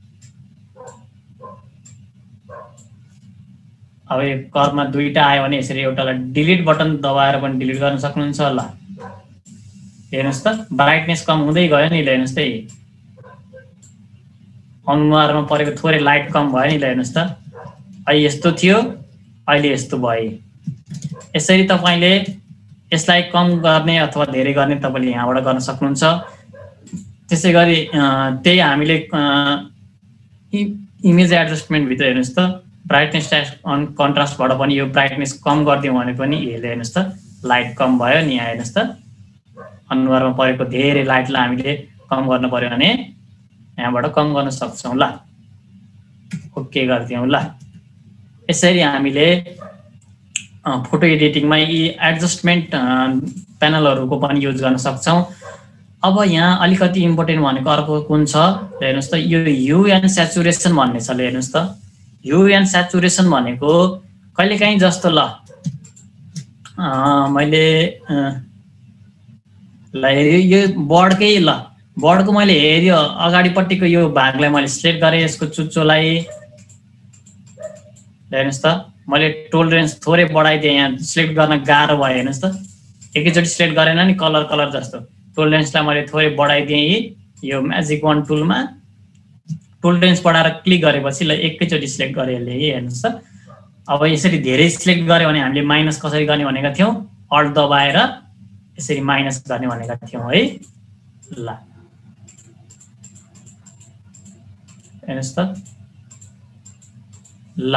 अब यो कर्वमा दुईटा आयो भने यसरी एउटालाई डिलिट बटन दबाएर पनि डिलिट गर्न सक्नुहुन्छ ल हेर्नुस् त ब्राइटनेस कम हुँदै गयो नि हेर्नुस् त अनुहारमा परेको थोरै लाइट कम भयो नि हेर्नुस् त अहिले यस्तो थियो अहिले यस्तो भयो यसरी तपाईले यसलाई कम गर्ने अथवा धेरै गर्ने तपाईले यहाँबाट गर्न सक्नुहुन्छ त्यसैगरी त्यही हामीले इमेज एडजस्टमेन्ट भित्र हेर्नुस् त ब्राइटनेस अन कन्ट्रास्टबाट पनि यो ब्राइटनेस कम गरिदिउँ भने पनि यसले हेर्नुहोस् त लाइट कम भयो नि। यहाँ हेर्नुहोस् त अनुहारमा परेको धेरै लाइटलाई हामीले कम गर्नु पर्यो भने यहाँबाट कम गर्न सक्छौँ। ल ओके गरिदिउँ। ल यसरी हामीले फोटो एडिटिङमा यी एडजस्टमेन्ट प्यानलहरूको पनि युज गर्न सक्छौँ। अब यहाँ अलिकति इम्पोर्टेन्ट भनेको अर्को कुन छ हेर्नुहोस् त, यो ह्यू एन्ड स्याचुरेसन भन्ने छ। हेर्नुहोस् त ह्यू एन्ड स्याचुरेसन भनेको कहिलेकाहीँ जस्तो ल मैले ल यो बर्डकै ल बर्डको मैले हेऱ्यो अगाडिपट्टिको यो भागलाई मैले सिलेक्ट गरेँ, यसको चुच्चोलाई हेर्नुहोस् त मैले टोलरेन्स थोरै बढाइदिएँ। यहाँ सिलेक्ट गर्न गाह्रो भयो। हेर्नुहोस् त एकैचोटि सिलेक्ट गरेन नि कलर कलर जस्तो। टोलरेन्सलाई मैले थोरै बढाइदिएँ यो म्याजिक वान टुलमा। टोलरेन्स बढाएर क्लिक गरेपछि ल एकैचोटि सिलेक्ट गरेँ यसले। हेर्नुहोस् त अब यसरी धेरै सिलेक्ट गऱ्यो भने हामीले माइनस कसरी गर्ने भनेका थियौँ, अल्ट दबाएर यसरी माइनस गर्ने भनेका थियौँ है। ल हेर्नुहोस् त ल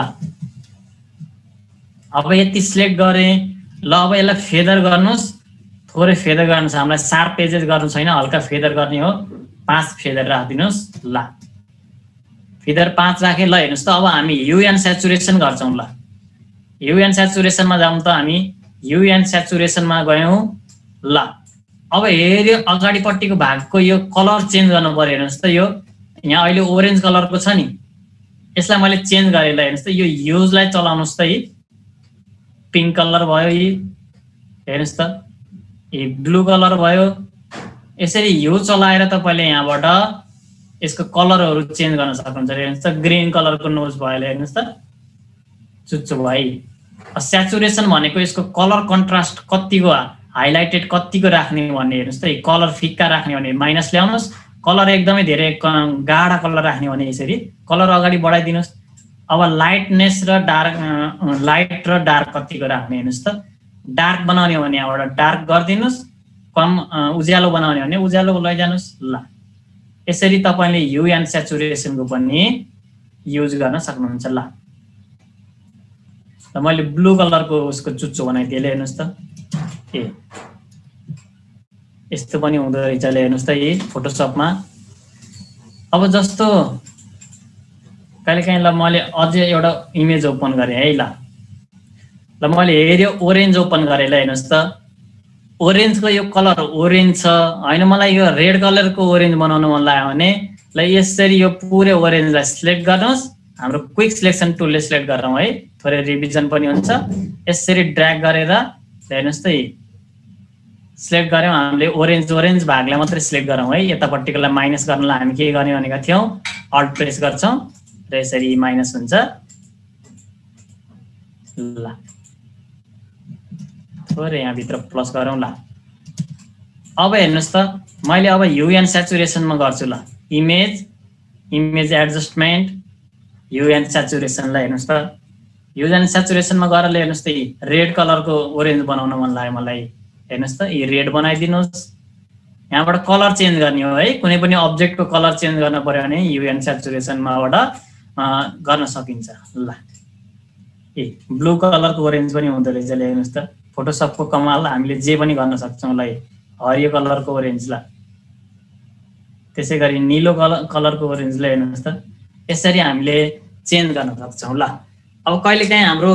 अब यति सिलेक्ट गरेँ। ल अब यसलाई फेदर गर्नुहोस्, थोरै फेदर गर्नु छ हामीलाई, सार्प एजेस गर्नु छैन, हल्का फेदर गर्ने हो। पाँच फेदर राखिदिनुहोस्। ल फेदर पाँच राखेँ। ल हेर्नुहोस् त अब हामी ह्यू एन्ड स्याचुरेसन गर्छौँ। ल ह्यू एन्ड स्याचुरेसनमा जाउँ त हामी ह्यू एन्ड स्याचुरेसनमा गयौँ। ल अब हेऱ्यो अगाडिपट्टिको भागको यो कलर चेन्ज गर्नु पर्यो। हेर्नुहोस् त यो यहाँ अहिले ओरेन्ज कलरको छ नि, यसलाई मैले चेन्ज गरेँ। ल हेर्नुहोस् त यो ह्युजलाई चलाउनुहोस् त, यी पिङ्क कलर भयो, यी हेर्नुहोस् त यी ब्लू कलर भयो। यसरी ह्यू चलाएर तपाईँले यहाँबाट यसको कलरहरू चेन्ज गर्न सक्नुहुन्छ। हेर्नुहोस् त ग्रीन कलरको नोज भयो। हेर्नुहोस् त चुच्चो भयो। स्याचुरेसन भनेको यसको कलर कन्ट्रास्ट कतिको हाइलाइटेड कतिको राख्ने भन्ने। हेर्नुहोस् त कलर फिक्का राख्ने भने माइनस ल्याउनुहोस्, कलर एकदमै धेरै गाढा कलर राख्ने भने यसरी कलर अगाडि बढाइदिनुहोस्। अब लाइटनेस र डार्क लाइट र डार्क कतिको राख्ने। हेर्नुहोस् त डार्क बनाउने भने यहाँबाट डार्क गरिदिनुहोस्, कम उज्यालो बनाउने भने उज्यालो लैजानुहोस्। ल यसरी तपाईँले ह्यू एन्ड स्याचुरेसनको पनि युज गर्न सक्नुहुन्छ। ल र मैले ब्लू कलरको उसको चुच्चो बनाइदिएँ। हेर्नुहोस् त ए यस्तो पनि हुँदो रहेछ। हेर्नुहोस् त यी फोटोसपमा। अब जस्तो कहिलेकाहीँ ल मैले अझै एउटा इमेज ओपन गरेँ है। ल ल मैले हेऱ्यो ओरेन्ज ओपन गरेँ। ल हेर्नुहोस् त ओरेन्जको यो कलर ओरेन्ज छ होइन, मलाई यो रेड कलरको ओरेन्ज बनाउनु मन लाग्यो भने ल यसरी यो पुरै ओरेन्जलाई सिलेक्ट गर्नुहोस्। हाम्रो क्विक सिलेक्सन टुलले सिलेक्ट गरौँ है, थोरै रिभिजन पनि हुन्छ। यसरी ड्र्याग गरेर हेर्नुहोस् त सिलेक्ट गऱ्यौँ हामीले ओरेन्ज ओरेन्ज भागलाई मात्रै सिलेक्ट गरौँ है। यतापट्टिकोलाई माइनस गर्नलाई हामी के गर्ने भनेका थियौँ, अल्ट प्रेस गर्छौँ र यसरी माइनस हुन्छ। ल थोरै यहाँभित्र प्लस गरौँ। ल अब हेर्नुहोस् त मैले अब ह्यू एन्ड स्याचुरेसनमा गर्छु। ल image image adjustment hue and saturation. ल हेर्नुहोस् त ह्यू एन्ड स्याचुरेसनमा गएर हेर्नुहोस् त रेड कलरको ओरेन्ज बनाउन मन लाग्यो मलाई। हेर्नुहोस् त यी रेड बनाइदिनुहोस्। यहाँबाट कलर चेन्ज गर्ने हो है, कुनै पनि अब्जेक्टको कलर चेन्ज गर्न पर्यो भने ह्यू एन्ड स्याचुरेसनमाबाट गर्न सकिन्छ। ल ए ब्लू कलरको ओरेन्ज पनि हुँदो रहेछ। हेर्नुहोस् त फोटोसपको कमाल, हामीले जे पनि गर्न सक्छौँ। ल हरियो कलरको ओरेन्ज। ल त्यसै गरी निलो कलर कलरको ओरेन्जले हेर्नुहोस् त यसरी हामीले चेन्ज गर्न सक्छौँ। ल अब कहिलेकाहीँ हाम्रो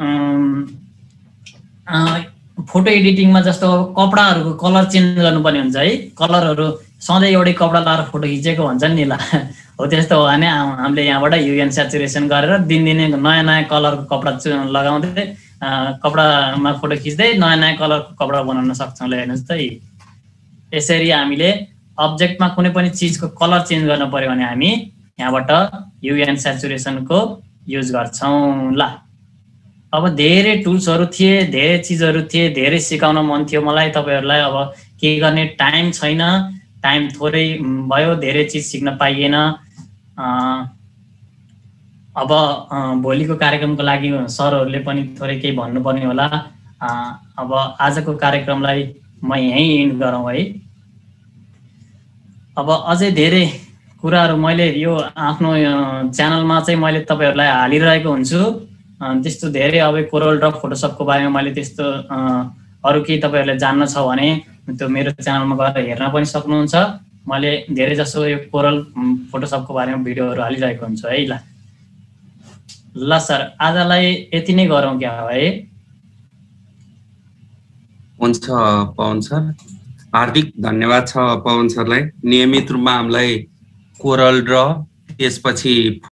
फोटो एडिटिङमा जस्तो कपडाहरूको कलर चेन्ज गर्नुपर्ने हुन्छ है। कलरहरू सधैँ एउटै कपडा लाएर फोटो खिचेको भन्छन् नि। ल हो त्यस्तो हो भने हामीले यहाँबाट ह्यू एन्ड स्याचुरेसन गरेर दिनदिनै नयाँ नयाँ कलरको कपडा लगाउँदै कपडामा फोटो खिच्दै नयाँ नयाँ कलरको कपडा बनाउन सक्छौँ। ल हेर्नुहोस् त यसरी हामीले अब्जेक्टमा कुनै पनि चिजको कलर चेन्ज गर्न पर्यो भने हामी यहाँबाट ह्यू एन्ड स्याचुरेसनको युज गर्छौँ। ल अब धेरै टुल्सहरू थिए, धेरै चिजहरू थिए, धेरै सिकाउन मन थियो मलाई तपाईँहरूलाई। अब के गर्ने टाइम छैन, टाइम थोरै भयो, धेरै चिज सिक्न पाइएन। अब भोलिको कार्यक्रमको लागि सरहरूले पनि थोरै केही भन्नुपर्ने होला। अब आजको कार्यक्रमलाई म यहीँ इन्ड गरौँ है। अब अझै धेरै कुराहरू मैले यो आफ्नो च्यानलमा चाहिँ मैले तपाईँहरूलाई हालिरहेको हुन्छु। त्यस्तो धेरै अब कोरल ड्र फोटोसपको बारेमा मैले त्यस्तो अरू केही तपाईँहरूले जान्न छ भने त्यो मेरो च्यानलमा गएर हेर्न पनि सक्नुहुन्छ। मैले धेरै जसो यो कोरल फोटोसपको बारेमा भिडियोहरू हालिरहेको हुन्छु है। ल ल सर, आजलाई यति नै गरौँ क्या है? हुन्छ पवन सर, हार्दिक धन्यवाद छ पवन सरलाई। नियमित रूपमा हामीलाई कोरल ड्र त्यसपछि